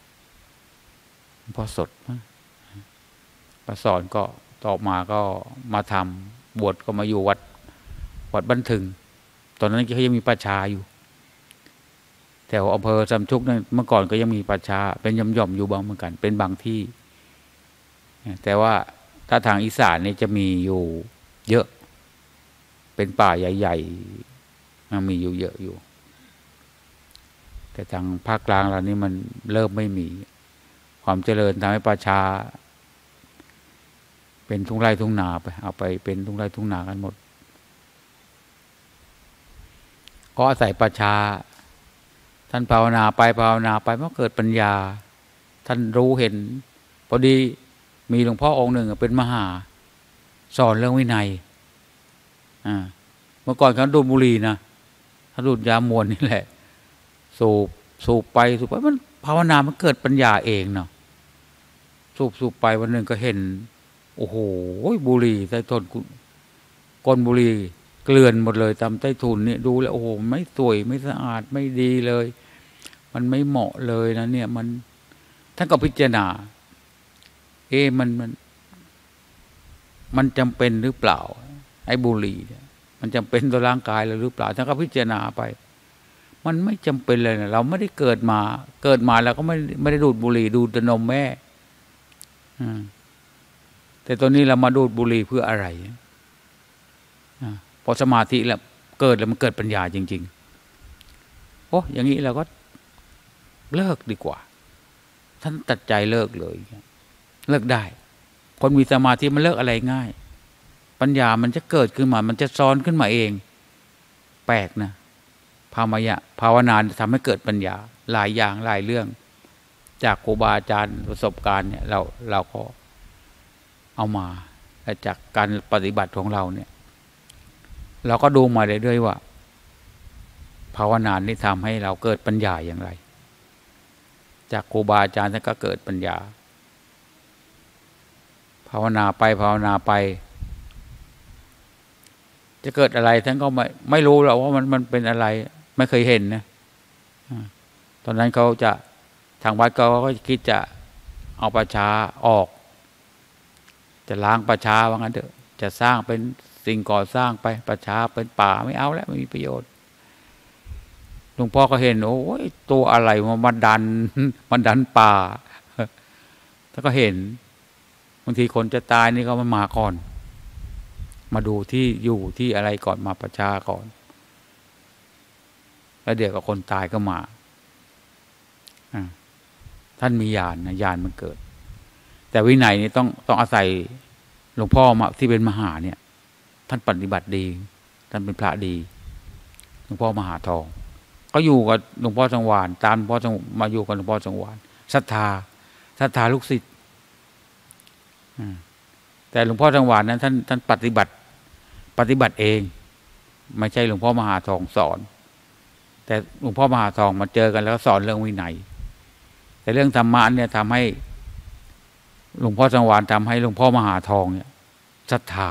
สดมาสอนก็ต่อมาก็มาทำบวชก็มาอยู่วัดบ้านถึงตอนนั้นเขายังมีป่าช้าอยู่แถวอำเภอสำชุกนั่นเมื่อก่อนก็ยังมีป่าช้าเป็นย่อมๆอยู่บางเหมือนกันเป็นบางที่แต่ว่าถ้าทางอีสานนี่จะมีอยู่เยอะเป็นป่าใหญ่ๆมันมีอยู่เยอะอยู่แต่ทางภาคกลางเรานี่มันเริ่มไม่มีความเจริญทำให้ป่าช้าเป็นทุ่งไร่ทุ่งนาไปเอาไปเป็นทุ่งไร่ทุ่งนากันหมดก็อาศัยป่าช้าท่านภาวนาไปเมื่อเกิดปัญญาท่านรู้เห็นพอดีมีหลวงพ่อองค์หนึ่งเป็นมหาสอนเรื่องวินัยเมื่อก่อนเขาดูดบุหรี่นะเขาดูดยามวนนี่แหละสูบสูบไปมันภาวนามันเกิดปัญญาเองเนาะสูบไปวันหนึ่งก็เห็นโอ้โหบุหรี่ใต้ต้นก้นบุหรี่เกลื่อนหมดเลยตามใต้ถุนเนี่ยดูแล้วโอ้โหไม่สวยไม่สะอาดไม่ดีเลย มันไม่เหมาะเลยนะเนี่ยมันท่านก็พิจารณามันจำเป็นหรือเปล่าไอ้บุหรี่เนี่ยมันจำเป็นต่อร่างกายเราหรือเปล่าท่านก็พิจารณาไปมันไม่จำเป็นเลยนะเราไม่ได้เกิดมาแล้วก็ไม่ได้ดูดบุหรี่ดูดแต่นมแม่แต่ตอนนี้เรามาดูดบุหรี่เพื่ออะไรพอสมาธิแล้วเกิดแล้วมันเกิดปัญญาจริงๆโอ้อย่างนี้เราก็เลิกดีกว่าท่านตัดใจเลิกเลยเลิกได้คนมีสมาธิมันเลิกอะไรง่ายปัญญามันจะเกิดขึ้นมามันจะซ้อนขึ้นมาเองแปลกนะภาวนาทำให้เกิดปัญญาหลายอย่างหลายเรื่องจากครูบาอาจารย์ประสบการณ์เนี่ยเราก็เอามาและจากการปฏิบัติของเราเนี่ยเราก็ดูมาเรื่อยๆว่าภาวนานี่ทำให้เราเกิดปัญญาอย่างไรจากครูบาอาจารย์ท่านก็เกิดปัญญาภาวนาไปจะเกิดอะไรท่านก็ไม่รู้หรอกว่ามันเป็นอะไรไม่เคยเห็นนะตอนนั้นเขาจะทางวัดเขาก็คิดจะเอาประชาออกจะล้างประชาว่างั้นเถอะจะสร้างเป็นสิ่งก่อสร้างไปประชาเป็นป่าไม่เอาแล้วไม่มีประโยชน์หลวงพ่อก็เห็นโอ้ยตัวอะไรมันดันป่าแล้วก็เห็นบางทีคนจะตายนี่ก็มาก่อนมาดูที่อยู่ที่อะไรก่อนมาประชาก่อนแล้วเดี๋ยวก็คนตายก็มาท่านมีญาณนะญาณมันเกิดแต่วินัยนี่ต้องอาศัยหลวงพ่อมาที่เป็นมหาเนี่ยท่านปฏิบัติดีท่านเป็นพระดีหลวงพ่อมหาทองก็อยู่กับหลวงพ่อสังวานตามหลวงพ่อมาอยู่กับหลวงพ่อสังวานศรัทธาลูกศิษย์แต่หลวงพ่อสังวานนั้นท่านปฏิบัติเองไม่ใช่หลวงพ่อมหาทองสอนแต่หลวงพ่อมหาทองมาเจอกันแล้วสอนเรื่องวินัยแต่เรื่องธรรมะเนี่ยทำให้หลวงพ่อสังวานทำให้หลวงพ่อมหาทองเนี่ยศรัทธา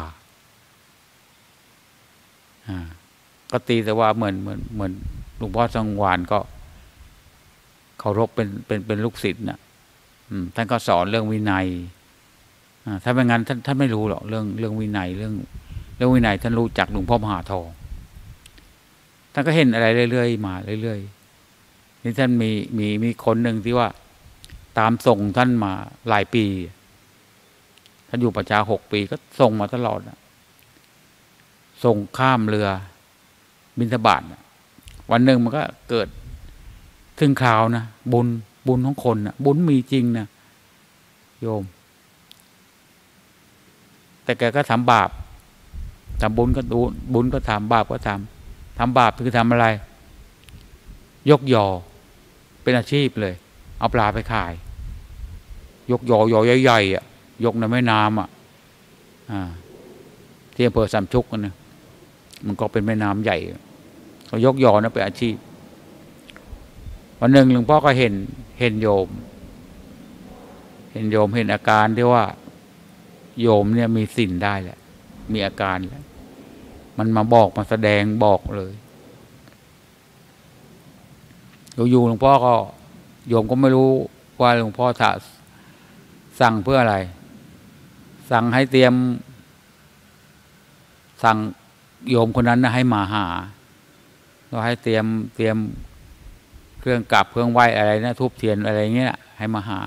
ก็ตีแต่ว่าเหมือนหลวงพ่อสังวานก็เคารพเป็นลูกศิษย์นะท่านก็สอนเรื่องวินัยถ้าไม่งั้นท่านไม่รู้หรอกเรื่องวินัยเรื่องวินัยท่านรู้จักหลวงพ่อมหาทองท่านก็เห็นอะไรเรื่อยๆมาเรื่อยๆนี่ท่านมีคนหนึ่งที่ว่าตามส่งท่านมาหลายปีท่านอยู่ประชา6 ปีก็ส่งมาตลอดส่งข้ามเรือบิณฑบาตวันหนึ่งมันก็เกิดถึงคราวนะบุญของคนนะบุญมีจริงนะโยมแต่แกก็ทำบาปทำบุญก็ดูบุญก็ทำบาปก็ทำบาปคือทำอะไรยกยอเป็นอาชีพเลยเอาปลาไปขายยกยอใหญ่ๆอ่ะยกในแม่น้ำที่อำเภอสามชุกนะมันก็เป็นแม่น้ำใหญ่เขายกยอนะเป็นอาชีพวันหนึ่งหลวงพ่อก็เห็นโยมเห็นอาการที่ว่าโยมเนี่ยมีสิ่งได้แหละมีอาการแล้วมันมาบอกมาแสดงบอกเลยอยู่หลวงพ่อก็โยมก็ไม่รู้ว่าหลวงพ่อจะสั่งเพื่ออะไรสั่งให้เตรียมสั่งโยมคนนั้นนะให้มาหาก็ให้เตรียมเครื่องกราบเครื่องไหว้อะไรนะทูบเทียนอะไรเงี้ยให้มาหา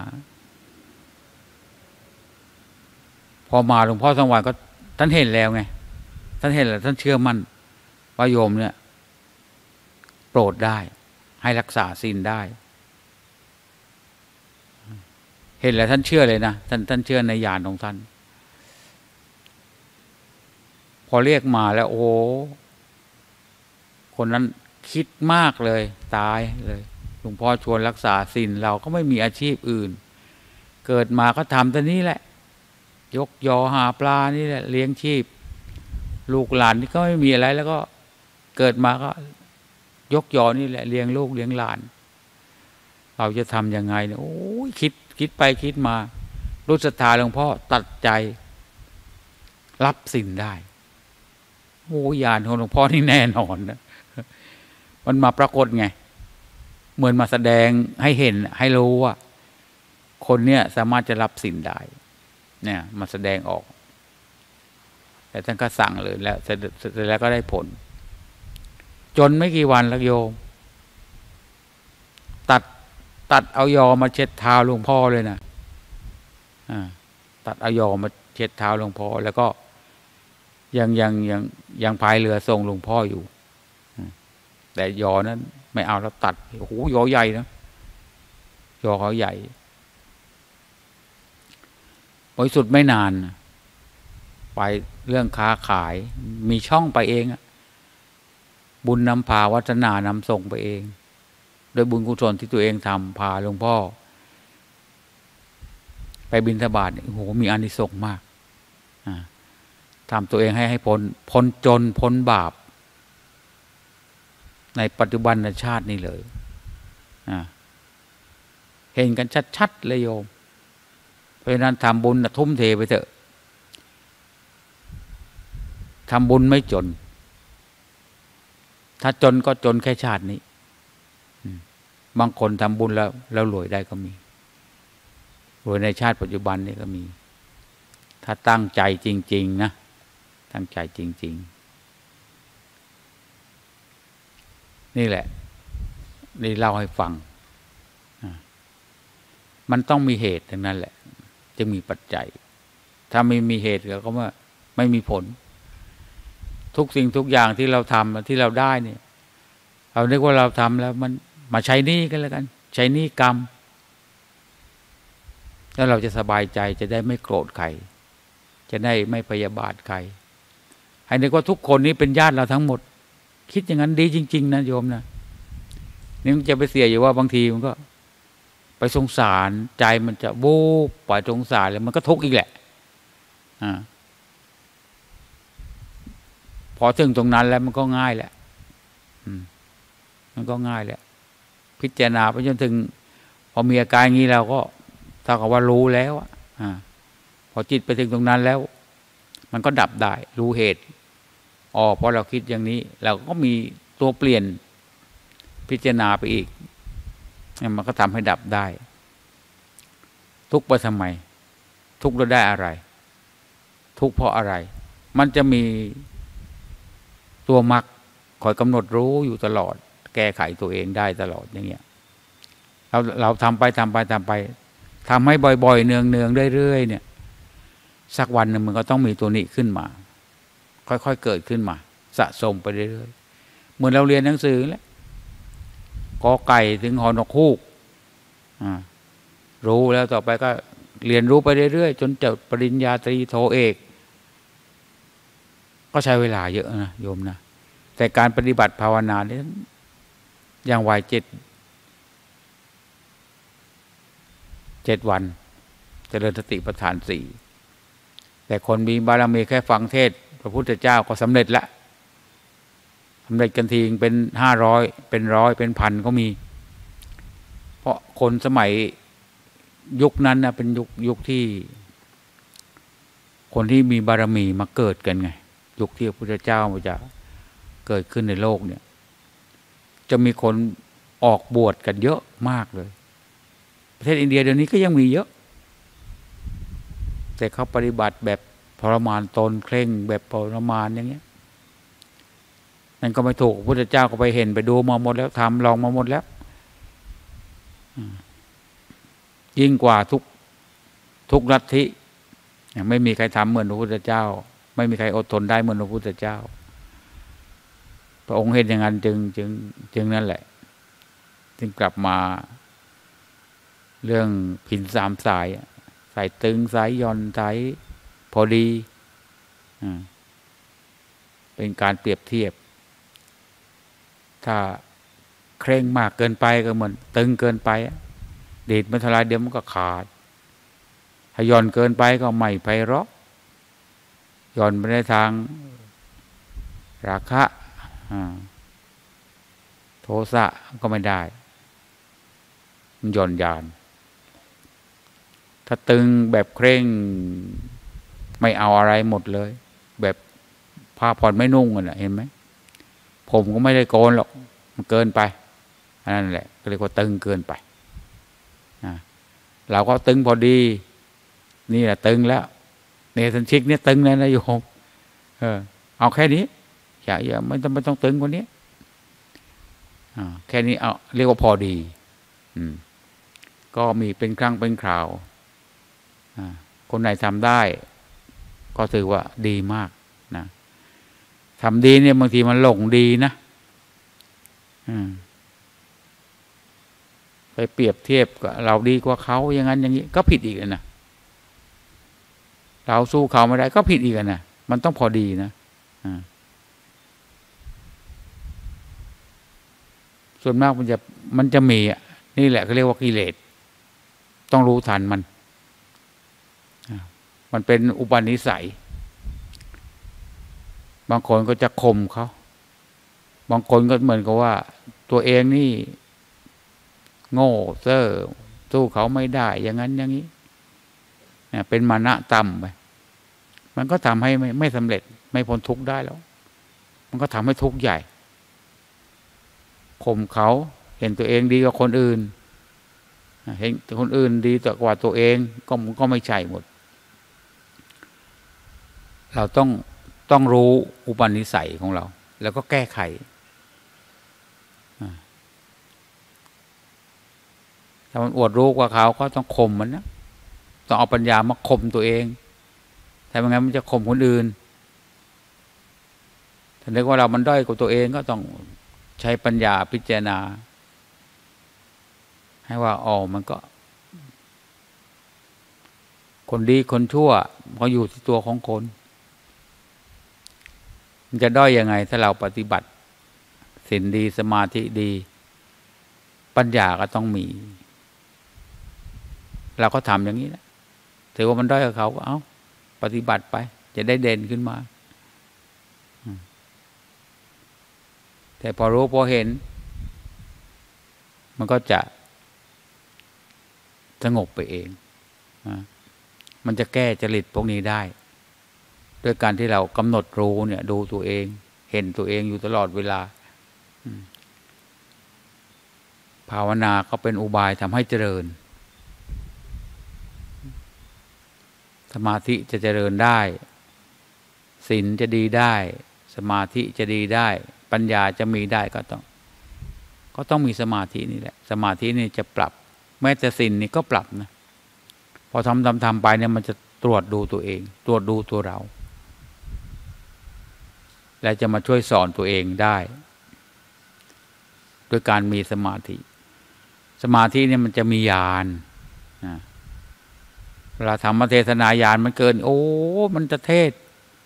พอมาหลวงพ่อสังวาลก็ท่านเห็นแล้วไงท่านเห็นแล้วท่านเชื่อมั่นว่าโยมเนี่ยโปรดได้ให้รักษาศีลได้เห็นแล้วท่านเชื่อเลยนะท่านเชื่อในญาณของท่านพอเรียกมาแล้วโอ้คนนั้นคิดมากเลยตายเลยหลวงพ่อชวนรักษาศีลเราก็ไม่มีอาชีพอื่นเกิดมาก็ทำแต่นี้แหละยกยอหาปลานี่แหละเลี้ยงชีพลูกหลานนี่ก็ไม่มีอะไรแล้วก็เกิดมาก็ยกยอนี่แหละเลี้ยงลูกเลี้ยงหลานเราจะทำยังไงเนี่ยโอ้ยคิดไปคิดมารู้ศรัทธาหลวงพ่อตัดใจรับสินได้โอ้ญาณของหลวงพ่อนี่แน่นอนนะมันมาปรากฏไงเหมือนมาแสดงให้เห็นให้รู้ว่าคนเนี้ยสามารถจะรับสินได้เนี่ยมาแสดงออกแต่ท่านก็สั่งเลยแล้วเสร็จแล้วก็ได้ผลจนไม่กี่วันแล้วโยมตัดเอายอมาเช็ดเท้าหลวงพ่อเลยนะตัดเอายอมาเช็ดเท้าหลวงพ่อแล้วก็ยังพายเรือส่งหลวงพ่ออยู่แต่ยอนั้นไม่เอาแล้วตัดโอ้โหยอใหญ่นะยอเขาใหญ่บริสุทธิ์ไม่นานไปเรื่องค้าขายมีช่องไปเองบุญนำพาวัฒนานำส่งไปเองโดยบุญกุศลที่ตัวเองทำพาหลวงพ่อไปบิณฑบาตโอ้โหมีอานิสงส์มากทำตัวเองให้พ้นจนพ้นบาปในปัจจุบันชาตินี้เลยเห็นกันชัดๆเลยโยมเพราะฉะนั้นทำบุญทุ่มเทไปเถอะทำบุญไม่จนถ้าจนก็จนแค่ชาตินี้บางคนทำบุญแล้วรวยได้ก็มีรวยในชาติปัจจุบันนี่ก็มีถ้าตั้งใจจริงๆนะตั้งใจจริงๆนี่แหละนี่เล่าให้ฟังมันต้องมีเหตุทั้งนั้นแหละจะมีปัจจัยถ้าไม่มีเหตุก็ว่าไม่มีผลทุกสิ่งทุกอย่างที่เราทำที่เราได้เนี่ยเรานึกว่าเราทำแล้วมันมาใช้หนี้กันแล้วกันใช้หนี้กรรมแล้วเราจะสบายใจจะได้ไม่โกรธใครจะได้ไม่พยาบาทใครให้นึกว่าทุกคนนี้เป็นญาติเราทั้งหมดคิดอย่างนั้นดีจริงๆนะโยมนะนี่มันจะไปเสียอยู่ว่าบางทีมันก็ไปสงสารใจมันจะวูบปล่อยสงสารแล้วมันก็ทุกข์อีกแหละพอถึงตรงนั้นแล้วมันก็ง่ายแหละมันก็ง่ายแหละพิจารณาไปจนถึงพอมีอาการอย่างนี้เราก็ถ้ากับว่ารู้แล้วพอจิตไปถึงตรงนั้นแล้วมันก็ดับได้รู้เหตุพอเราคิดอย่างนี้เราก็มีตัวเปลี่ยนพิจารณาไปอีกมันก็ทำให้ดับได้ทุกข์ไปทำไมทุกข์เราได้อะไรทุกข์เพราะอะไรมันจะมีตัวมรรคคอยกำหนดรู้อยู่ตลอดแก้ไขตัวเองได้ตลอดอย่างเงี้ยเราทำไปทำให้บ่อยๆเนืองๆเรื่อยๆเนี่ยสักวันหนึ่งมันก็ต้องมีตัวนี้ขึ้นมาค่อยๆเกิดขึ้นมาสะสมไปเรื่อยๆเหมือนเราเรียนหนังสือแล้วกอไก่ถึงหอนกฮูกรู้แล้วต่อไปก็เรียนรู้ไปเรื่อยๆจนจบปริญญาตรีโทเอกก็ใช้เวลาเยอะนะโยมนะแต่การปฏิบัติภาวนาเนี่ยอย่างวัย7 วันเจริญสติปัฏฐาน 4แต่คนมีบารมีแค่ฟังเทศพระพุทธเจ้าก็สำเร็จละสำเร็จกันทีเป็น500เป็น100เป็น1,000ก็มีเพราะคนสมัยยุคนั้นนะเป็นยุคที่คนที่มีบารมีมาเกิดกันไงยุคที่พระพุทธเจ้ามันจะเกิดขึ้นในโลกเนี่ยจะมีคนออกบวชกันเยอะมากเลยประเทศอินเดียเดี๋ยวนี้ก็ยังมีเยอะแต่เขาปฏิบัติแบบทรมานตนเคร่งแบบทรมานอย่างเงี้ยนั่นก็ไม่ถูกพระพุทธเจ้าก็ไปเห็นไปดูมาหมดแล้วทำลองมาหมดแล้วยิ่งกว่าทุกลัทธิไม่มีใครทำเหมือนพระพุทธเจ้าไม่มีใครอดทนได้เหมือนพระพุทธเจ้าพระองค์เห็นอย่างนั้นจึงนั่นแหละจึงกลับมาเรื่องผิน3 สายสายตึงสายย่อนสายพอดีเป็นการเปรียบเทียบถ้าเคร่งมากเกินไปก็เหมือนตึงเกินไปดีดมันทลายเดี๋ยวมันก็ขาดถ้าย่อนเกินไปก็ไม่ไพเราะย่อนไปในทางราคะโทสะก็ไม่ได้มันหย่อนยานถ้าตึงแบบเคร่งไม่เอาอะไรหมดเลยแบบผ้าผ่อนไม่นุ่งเห็นไหมผมก็ไม่ได้โกนหรอกมันเกินไปนั่นแหละก็เรียกว่าตึงเกินไปเราก็ตึงพอดีนี่แหละตึงแล้วเนสันชิกเนี่ยตึงแล้วนะโยมเอาแค่นี้อย่าไม่ต้องตึงกว่านี้แค่นี้เอาเรียกว่าพอดีก็มีเป็นครั้งเป็นคราวคนไหนทำได้ก็ถือว่าดีมากนะทำดีเนี่ยบางทีมันหลงดีนะไปเปรียบเทียบกับเราดีกว่าเขาอย่างนั้นอย่างนี้ก็ผิดอีกนะเราสู้เขาไม่ได้ก็ผิดอีกนะมันต้องพอดีนะส่วนมากมันจะมีนี่แหละเขาเรียกว่ากิเลสต้องรู้ทันมันเป็นอุปนิสัยบางคนก็จะข่มเขาบางคนก็เหมือนกับว่าตัวเองนี่โง่เซ่อสู้เขาไม่ได้อย่างนั้นอย่างนี้เป็นมานะต่ำไปมันก็ทำให้ไม่สำเร็จไม่พ้นทุกข์ได้แล้วมันก็ทำให้ทุกข์ใหญ่ข่มเขาเห็นตัวเองดีกว่าคนอื่นเห็นคนอื่นดีกว่าตัวเองก็ไม่ใช่หมดเราต้องรู้อุปนิสัยของเราแล้วก็แก้ไขถ้ามันอวดรู้กว่าเขาก็ต้องข่มมันนะต้องเอาปัญญามาข่มตัวเองถ้าไม่งั้นมันจะข่มคนอื่นถ้านึกว่าเรามันด้อยกว่าตัวเองก็ต้องใช้ปัญญาพิจารณาให้ว่ามันก็คนดีคนชั่วก็อยู่ที่ตัวของคนมันจะด้อยยังไงถ้าเราปฏิบัติศีลดีสมาธิดีปัญญาก็ต้องมีเราก็ทำอย่างนี้นะถือว่ามันด้อยกับเขาก็ปฏิบัติไปจะได้เด่นขึ้นมาแต่พอรู้พอเห็นมันก็จะสงบไปเองมันจะแก้จริตพวกนี้ได้ด้วยการที่เรากำหนดรู้เนี่ยดูตัวเองเห็นตัวเองอยู่ตลอดเวลาภาวนาก็เป็นอุบายทำให้เจริญสมาธิจะเจริญได้ศีลจะดีได้สมาธิจะดีได้ปัญญาจะมีได้ก็ต้องมีสมาธินี่แหละสมาธินี่จะปรับแม้แต่ศีลนี่ก็ปรับนะพอทำไปเนี่ยมันจะตรวจดูตัวเองตรวจดูตัวเราและจะมาช่วยสอนตัวเองได้ด้วยการมีสมาธิเนี่ยมันจะมีญาณเวลาธรรมเทศนาญาณมันเกินมันจะเทศ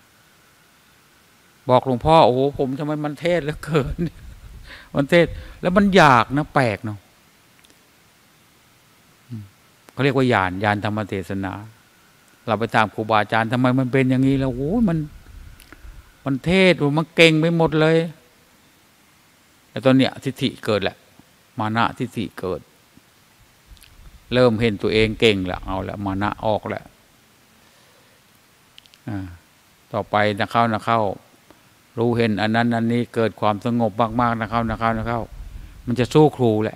บอกหลวงพ่อผมทำไมมันเทศเหลือเกินมันเทศแล้วมันอยากนะแปลกเนาะเขาเรียกว่าญาณธรรมเทศนาเราไปถามครูบาอาจารย์ทำไมมันเป็นอย่างนี้แล้วมันเทศมันเก่งไปหมดเลยแต่ตอนเนี้ยทิฏฐิเกิดแหละมานะทิฏฐิเกิดเริ่มเห็นตัวเองเก่งแล้วเอาละมานะออกแล้วต่อไปนะเข้ารู้เห็นอันนั้นอันนี้เกิดความสงบมากๆนะเข้ามันจะสู้ครูแหละ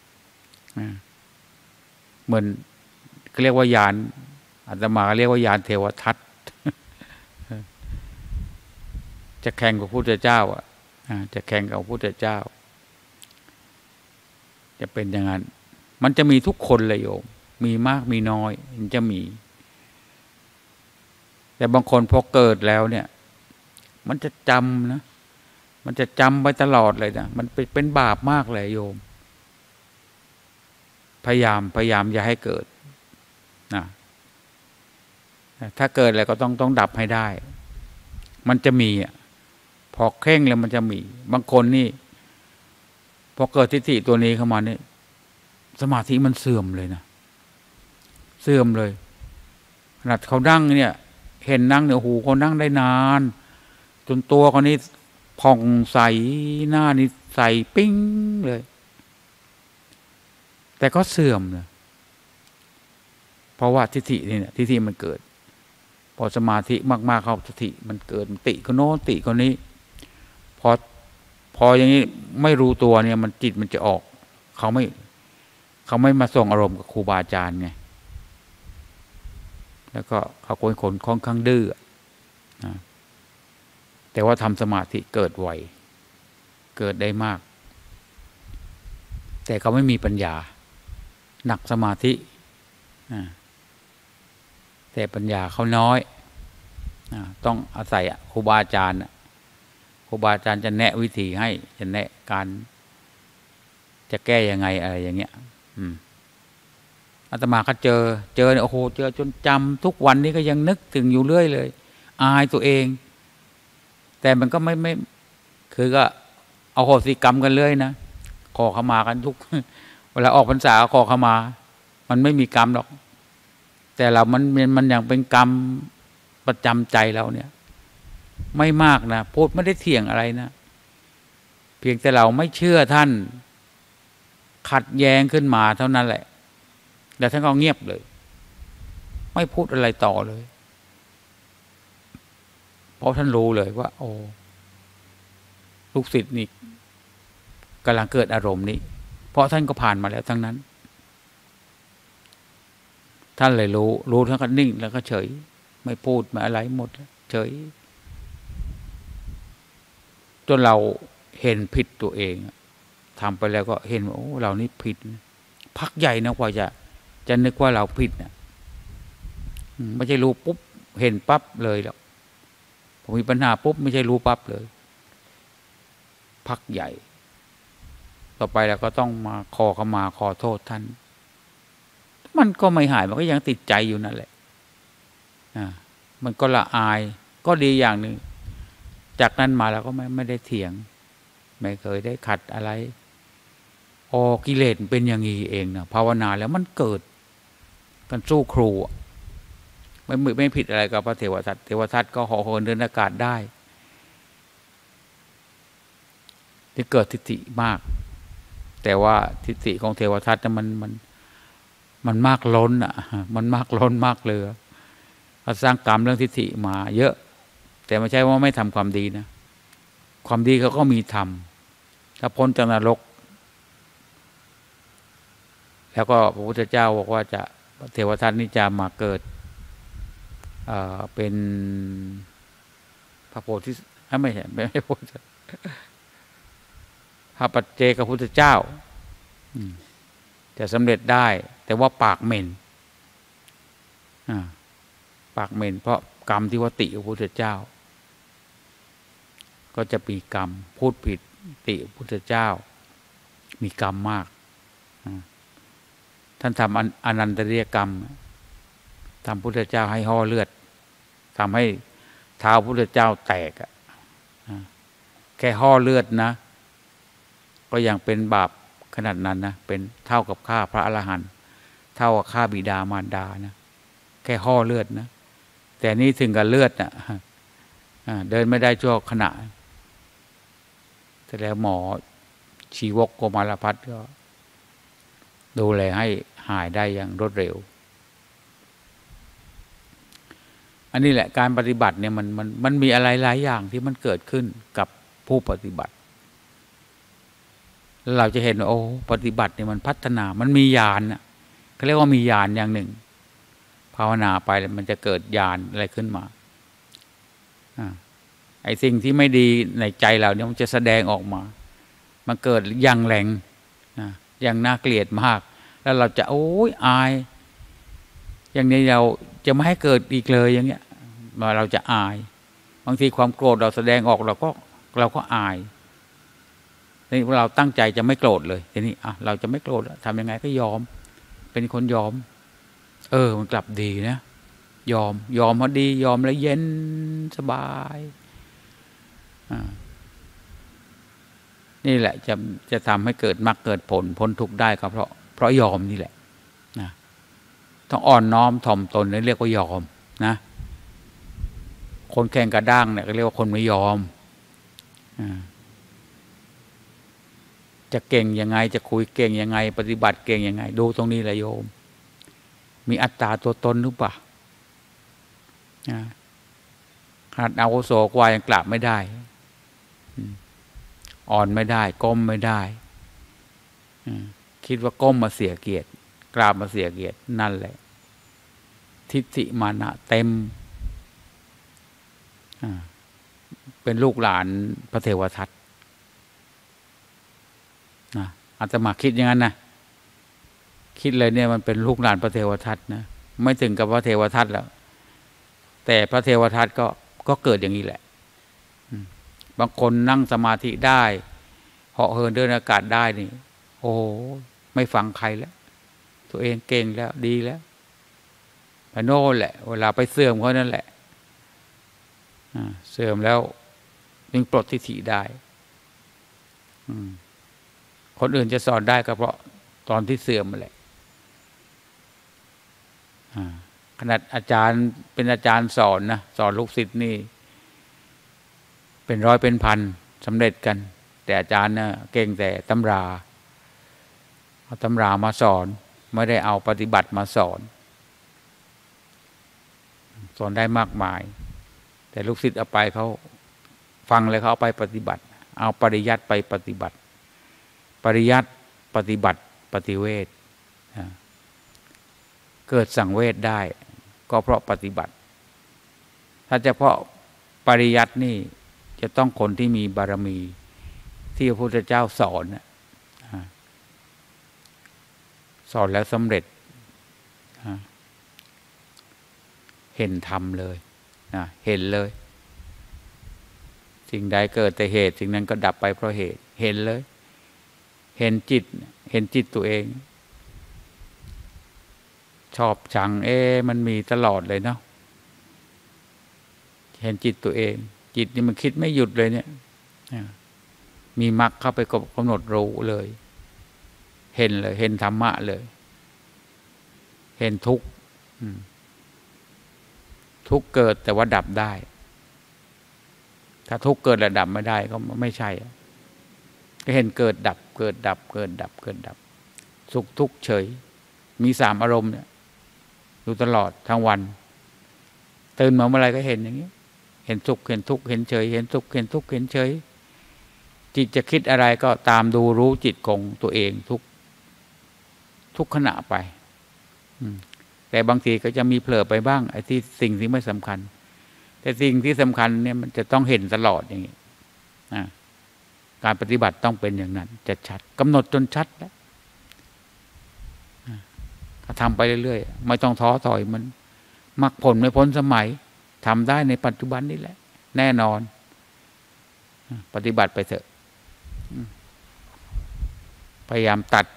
เหมือนเรียกว่าญาณอาตมาเรียกว่าญาณเทวทัตจะแข่งกับพระพุทธเจ้าจะแข่งกับพระพุทธเจ้าจะเป็นอย่างนั้นมันจะมีทุกคนเลยโยมมีมากมีน้อยมันจะมีแต่บางคนพอเกิดแล้วเนี่ยมันจะจำนะมันจะจำไปตลอดเลยนะมันเป็นบาปมากเลยโยมพยายามอย่าให้เกิดนะถ้าเกิดอะไรก็ต้องดับให้ได้มันจะมีพอเคร่งแล้วมันจะมีบางคนนี่พอเกิดทิฏฐิตัวนี้เข้ามาเนี่ยสมาธิมันเสื่อมเลยนะเสื่อมเลยขนาดเขานั่งเนี่ยเห็นนั่งเนี่ยเขานั่งได้นานจนตัวเขานี่ผ่องใสหน้านี่ใสปิ้งเลยแต่ก็เสื่อมนะเพราะว่าทิฏฐินี่เนี่ยทิฏฐิมันเกิดพอสมาธิมากๆเข้าทิฏฐิมันเกิดติคนโน้นติคนนี้พออย่างนี้ไม่รู้ตัวเนี่ยมันจิตมันจะออกเขาไม่มาส่งอารมณ์กับครูบาอาจารย์ไงแล้วก็เขาคนค่อนข้างดื้อนะแต่ว่าทำสมาธิเกิดไวเกิดได้มากแต่เขาไม่มีปัญญาหนักสมาธิแต่ปัญญาเขาน้อยต้องอาศัยครูบาอาจารย์ครูบาอาจารย์จะแนะวิธีให้จะแนะการจะแก้ยังไงอะไรอย่างเงี้ยอาตมาก็เจอเนี่ยโอ้โหเจอจนจำทุกวันนี้ก็ยังนึกถึงอยู่เรื่อยเลยอายตัวเองแต่มันก็ไม่คือก็เอาโหสิกรรมกันเรื่อยนะขอขมากันทุกเวลาออกพรรษาขอขมามันไม่มีกรรมหรอกแต่เรามันอย่างเป็นกรรมประจำใจเราเนี่ยไม่มากนะพูดไม่ได้เถียงอะไรนะเพียงแต่เราไม่เชื่อท่านขัดแย้งขึ้นมาเท่านั้นแหละแล้วท่านก็เงียบเลยไม่พูดอะไรต่อเลยเพราะท่านรู้เลยว่าโอ้ลูกศิษย์นี่กำลังเกิดอารมณ์นี้เพราะท่านก็ผ่านมาแล้วทั้งนั้นท่านเลยรู้ท่านก็นิ่งแล้วก็เฉยไม่พูดไม่อะไรหมดเฉยจนเราเห็นผิดตัวเองทำไปแล้วก็เห็นว่าโอ้เรานี่ผิดพักใหญ่นะกว่าจะนึกว่าเราผิดนะไม่ใช่รู้ปุ๊บเห็นปั๊บเลยหรอกผมมีปัญหาปุ๊บไม่ใช่รู้ปั๊บเลยพักใหญ่ต่อไปแล้วก็ต้องมาขอโทษท่านมันก็ไม่หายมันก็ยังติดใจอยู่นั่นแหละมันก็ละอายก็ดีอย่างหนึ่งจากนั้นมาแล้วก็ไม่ได้เถียงไม่เคยได้ขัดอะไรกิเลสเป็นอย่างนี้เองนะภาวนาแล้วมันเกิดกันสู้ครูไม่ผิดอะไรกับพระเทวทัตเทวทัตก็ห่อเหินเดินอากาศได้ที่เกิดทิฏฐิมากแต่ว่าทิฏฐิของเทวทัตนั้นมันมากล้นมันมากล้นมากเลยเขาสร้างกรรมเรื่องทิฏฐิมาเยอะแต่ไม่ใช่ว่าไม่ทำความดีนะความดีเขาก็มีทำถ้าพ้นจากนรกแล้วก็พระพุทธเจ้าบอกว่าจะเทวทัตนี่จะมาเกิดเป็นพระโพธิไม่ใช่พระพระปัจเจกพุทธเจ้าจะสำเร็จได้แต่ว่าปากเหม็นปากเหม็นเพราะกรรมที่ว่าติพระพุทธเจ้าก็จะมีกรรมพูดผิดติพระพุทธเจ้ามีกรรมมากท่านทำอนันตริยกรรมทำพุทธเจ้าให้ห่อเลือดทำให้เท้าพุทธเจ้าแตกแค่ห่อเลือดนะก็ยังเป็นบาปขนาดนั้นนะเป็นเท่ากับฆ่าพระอรหันต์เท่ากับฆ่าบิดามารดานะแค่ห่อเลือดนะแต่นี่ถึงกับเลือดนะเดินไม่ได้ชั่วขณะแต่แล้วหมอชีวกโกมารพัฒน์ก็ดูแลให้หายได้อย่างรวดเร็วอันนี้แหละการปฏิบัติเนี่ยมันมีอะไรหลายอย่างที่มันเกิดขึ้นกับผู้ปฏิบัติเราจะเห็นว่าโอ้ปฏิบัติเนี่ยมันพัฒนามันมีญาณนะเขาเรียกว่ามีญาณอย่างหนึ่งภาวนาไปแล้วมันจะเกิดญาณอะไรขึ้นมาไอ้สิ่งที่ไม่ดีในใจเราเนี่ยมันจะแสดงออกมามันเกิดอย่างแรงอย่างน่าเกลียดมากแล้วเราจะโอ้ยอายอย่างนี้เราจะไม่ให้เกิดอีกเลยอย่างเงี้ยเราจะอายบางทีความโกรธเราแสดงออกเราก็อายนี่เราตั้งใจจะไม่โกรธเลยทีนี้เราจะไม่โกรธทำยังไงก็ยอมเป็นคนยอมมันกลับดีนะยอมพอดียอมแล้วเย็นสบายนี่แหละจะทำให้เกิดมรรคเกิดผลพ้นทุกข์ได้ก็เพราะยอมนี่แหละนะต้องอ่อนน้อมถ่อมตนนี่เรียกว่ายอมนะคนแข่งกระด้างเนี่ยก็เรียกว่าคนไม่ยอมจะเก่งยังไงจะคุยเก่งยังไงปฏิบัติเก่งยังไงดูตรงนี้แหละโยมมีอัตตาตัวตนหรือเปล่าขนาดอาวุโสกว่ายังกราบไม่ได้อ่อนไม่ได้ก้มไม่ได้คิดว่าก้มมาเสียเกียรติกราบมาเสียเกียรตินั่นแหละทิฏฐิมานะเต็มเป็นลูกหลานพระเทวทัตอาตมาคิดอย่างนั้นนะคิดเลยเนี่ยมันเป็นลูกหลานพระเทวทัตนะไม่ถึงกับพระเทวทัตแล้วแต่พระเทวทัตก็เกิดอย่างนี้แหละบางคนนั่งสมาธิได้เหาะเหินเดินอากาศได้นี่โอ้ไม่ฟังใครแล้วตัวเองเก่งแล้วดีแล้วไปโน่นแหละเวลาไปเสื่อมเขานั่นแหละเสื่อมแล้วจึงปลดทิฏฐิได้คนอื่นจะสอนได้ก็เพราะตอนที่เสื่อมมาแหละขนาดอาจารย์เป็นอาจารย์สอนนะสอนลูกศิษย์นี่เป็นร้อยเป็นพันสำเร็จกันแต่อาจารย์เนี่ยเก่งแต่ตำราเอาตำรามาสอนไม่ได้เอาปฏิบัติมาสอนได้มากมายแต่ลูกศิษย์เอาไปเขาฟังเลยเขาเอาไปปฏิบัติเอาปริยัติไปปฏิบัติปริยัติปฏิบัติปฏิเวทเกิดสังเวชได้ก็เพราะปฏิบัติถ้าเฉพาะปริยัตินี่จะต้องคนที่มีบารมีที่พระพุทธเจ้าสอนสอนแล้วสำเร็จเห็นธรรมเลยเห็นเลยสิ่งใดเกิดแต่เหตุสิ่งนั้นก็ดับไปเพราะเหตุเห็นเลยเห็นจิตตัวเองชอบชังมันมีตลอดเลยเนาะเห็นจิตตัวเองจิตนี่มันคิดไม่หยุดเลยเนี่ยมีมรรคเข้าไปกำหนดรู้เลยเห็นเลยเห็นธรรมะเลยเห็นทุกข์ทุกข์เกิดแต่ว่าดับได้ถ้าทุกข์เกิดและดับไม่ได้ก็ไม่ใช่ก็เห็นเกิดดับเกิดดับเกิดดับเกิดดับสุขทุกข์เฉยมีสามอารมณ์เนี่ยอยู่ตลอดทั้งวันตื่นมาเมื่อไรก็เห็นอย่างนี้เห็นสุขเห็นทุกข์เห็นเฉยเห็นสุขเห็นทุกข์เห็นเฉยจิตจะคิดอะไรก็ตามดูรู้จิตของตัวเองทุกขณะไปแต่บางทีก็จะมีเผลอไปบ้างไอ้ที่สิ่งที่ไม่สำคัญแต่สิ่งที่สำคัญเนี่ยมันจะต้องเห็นตลอดอย่างนี้การปฏิบัติต้องเป็นอย่างนั้นจะชัดกำหนดจนชัดแล้วทำไปเรื่อยๆไม่ต้องท้อถอยมันมรรคผลไม่พ้นสมัยทำได้ในปัจจุบันนี่แหละแน่นอนปฏิบัติไปเถอะพยายามตัด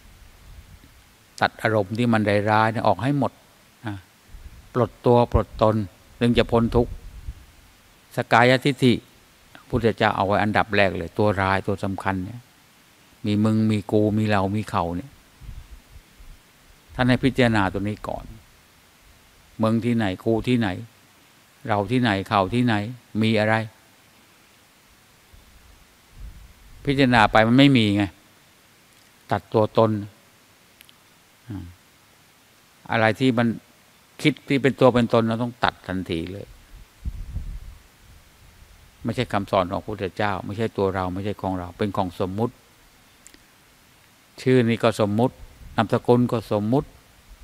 อารมณ์ที่มันร้ายๆออกให้หมดปลดตัวปลดตนถึงจะพ้นทุกข์สกายทิฏฐิพุทธเจ้าเอาไว้อันดับแรกเลยตัวร้ายตัวสำคัญเนี่ยมีมึงมีกูมีเรามีเขาเนี่ยท่านให้พิจารณาตัวนี้ก่อนมึงที่ไหนกูที่ไหนเราที่ไหนเขาที่ไหนมีอะไรพิจารณาไปมันไม่มีไงตัดตัวตนอะไรที่มันคิดที่เป็นตัวเป็นตนเราต้องตัดทันทีเลยไม่ใช่คำสอนของพระพุทธเจ้าไม่ใช่ตัวเราไม่ใช่ของเราเป็นของสมมุติชื่อนี้ก็สมมุตินามสกุลก็สมมุติ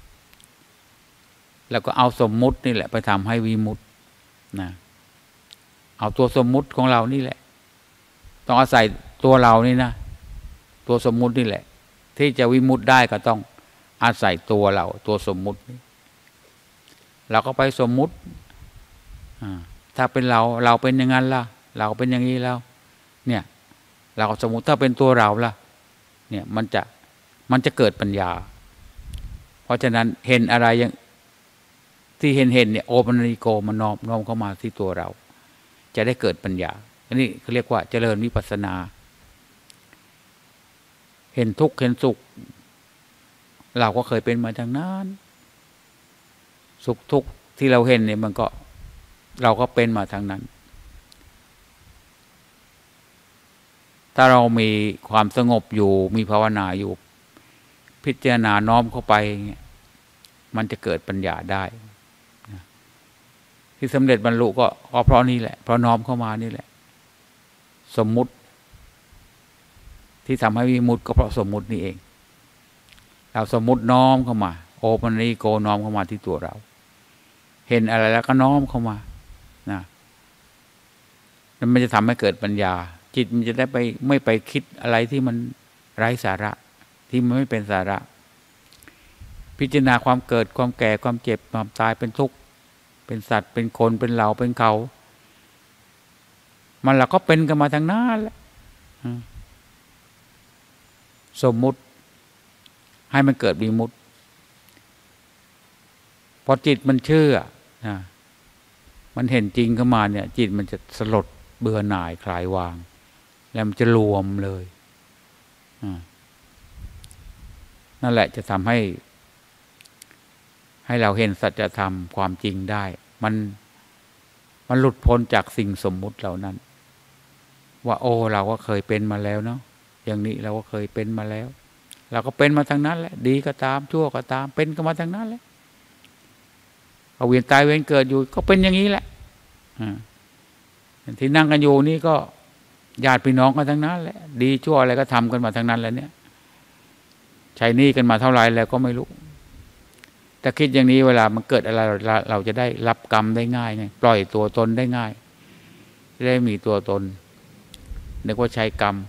แล้วก็เอาสมมุตินี่แหละไปทำให้วิมุตตินะเอาตัวสมมุติของเรานี่แหละต้องอาศัยตัวเรานี่นะตัวสมมุตินี่แหละที่จะวิมุตติได้ก็ต้องอาศัยตัวเราตัวสมมุตินี่เราก็ไปสมมุติถ้าเป็นเราเป็นอย่างนั้นล่ะเราเป็นอย่างนี้แล้วเนี่ยเราสมมุติถ้าเป็นตัวเราล่ะเนี่ยมันจะเกิดปัญญาเพราะฉะนั้นเห็นอะไรอย่างที่เห็นเนี่ยโอปัญญิโกมันน้อมเข้ามาที่ตัวเราจะได้เกิดปัญญาอันนี้เขาเรียกว่าเจริญวิปัสสนาเห็นทุกข์เห็นสุขเราก็เคยเป็นมาทางนั้นสุขทุกข์ที่เราเห็นเนี่ยมันก็เราก็เป็นมาทางนั้นถ้าเรามีความสงบอยู่มีภาวนาอยู่พิจารณาน้อมเข้าไปมันจะเกิดปัญญาได้ที่สำเร็จบรรลุก็เพราะนี่แหละเพราะน้อมเข้ามานี่แหละสมมุติที่ทำให้วิมุตติก็เพราะสมมุตินี่เองเราสมมุติน้อมเข้ามาโอปันญิโกน้อมเข้ามาที่ตัวเราเห็นอะไรแล้วก็น้อมเข้ามานะมันจะทำให้เกิดปัญญาจิตมันจะได้ไม่ไปคิดอะไรที่มันไร้สาระที่มันไม่เป็นสาระพิจารณาความเกิดความแก่ความเจ็บความตายเป็นทุกข์เป็นสัตว์เป็นคนเป็นเราเป็นเขามันเราก็เป็นกันมาทั้งนั้นแหละสมมุติให้มันเกิดวิมุตติพอจิตมันเชื่อมันเห็นจริงเข้ามาเนี่ยจิตมันจะสลดเบื่อหน่ายคลายวางแล้วมันจะรวมเลยนั่นแหละจะทำให้เราเห็นสัจธรรมความจริงได้มันหลุดพ้นจากสิ่งสมมุติเหล่านั้นว่าโอ้เราก็เคยเป็นมาแล้วเนาะอย่างนี้เราก็เคยเป็นมาแล้วเราก็เป็นมาทั้งนั้นแหละดีก็ตามชั่วก็ตามเป็นกันมาทั้งนั้นแหละเอาเวียนตายเวียนเกิดอยู่ก็เป็นอย่างนี้แหละที่นั่งกันอยู่นี่ก็ญาติพี่น้องกันทั้งนั้นแหละดีชั่วอะไรก็ทำกันมาทั้งนั้นแล้วเนี่ยใช้หนี้กันมาเท่าไหร่แล้วก็ไม่รู้แต่คิดอย่างนี้เวลามันเกิดอะไรเราจะได้รับกรรมได้ง่ายไงปล่อยตัวตนได้ง่ายจะได้มีตัวตนนึกว่าใช้กรรม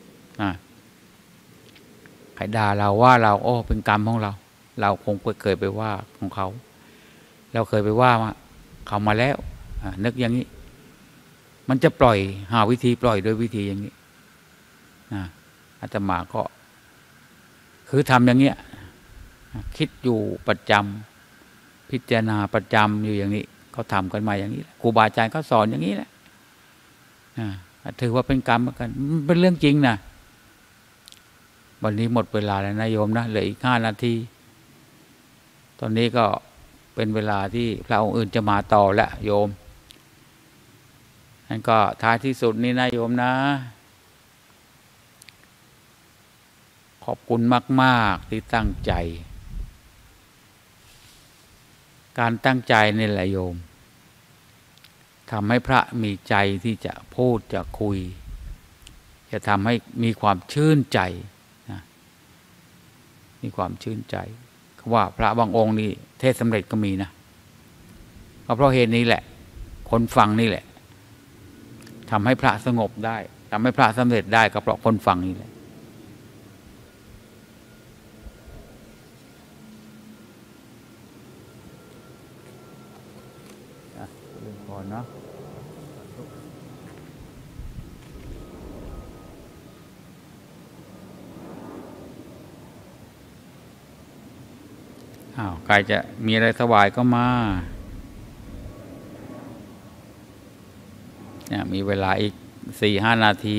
ใครด่าเราว่าเราโอ้เป็นกรรมของเราคงเคยไปว่าของเขาเราเคยไปว่าเขามาแล้วนึกอย่างนี้มันจะปล่อยหาวิธีปล่อยโดยวิธีอย่างนี้อาตมาก็คือทำอย่างเงี้ยคิดอยู่ประจำพิจารณาประจำอยู่อย่างนี้เขาทำกันมาอย่างนี้ครูบาอาจารย์เขาสอนอย่างนี้แหละถือว่าเป็นกรรมเหมือนกันเป็นเรื่องจริงนะวันนี้หมดเวลาแล้วนะโยมนะเหลืออีก5 นาทีตอนนี้ก็เป็นเวลาที่พระองค์อื่นจะมาต่อแล้วโยมนั่นก็ท้ายที่สุดนี้นะโยมนะขอบคุณมากๆที่ตั้งใจการตั้งใจนี่แหละโยมทำให้พระมีใจที่จะพูดจะคุยจะทำให้มีความชื่นใจนะมีความชื่นใจว่าพระบางองค์นี่เทศสำเร็จก็มีนะก็เพราะเหตุนี้แหละคนฟังนี่แหละทำให้พระสงบได้ทำให้พระสำเร็จได้ก็เพราะคนฟังนี่แหละเรื่องก่อนเนาะใครจะมีอะไรถวายก็มาเนี่ยมีเวลาอีก 4-5 นาที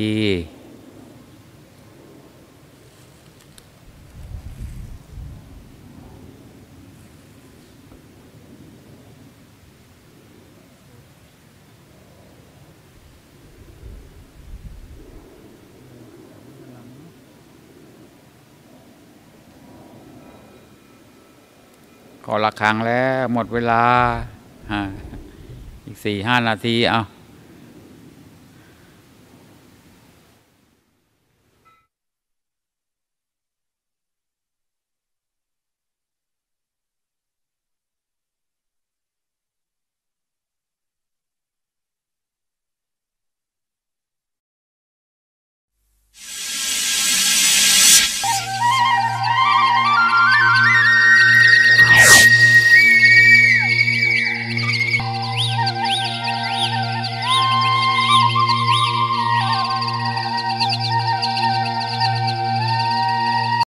ก็ละครั้งแล้วหมดเวลาอีก 4-5 นาทีเอา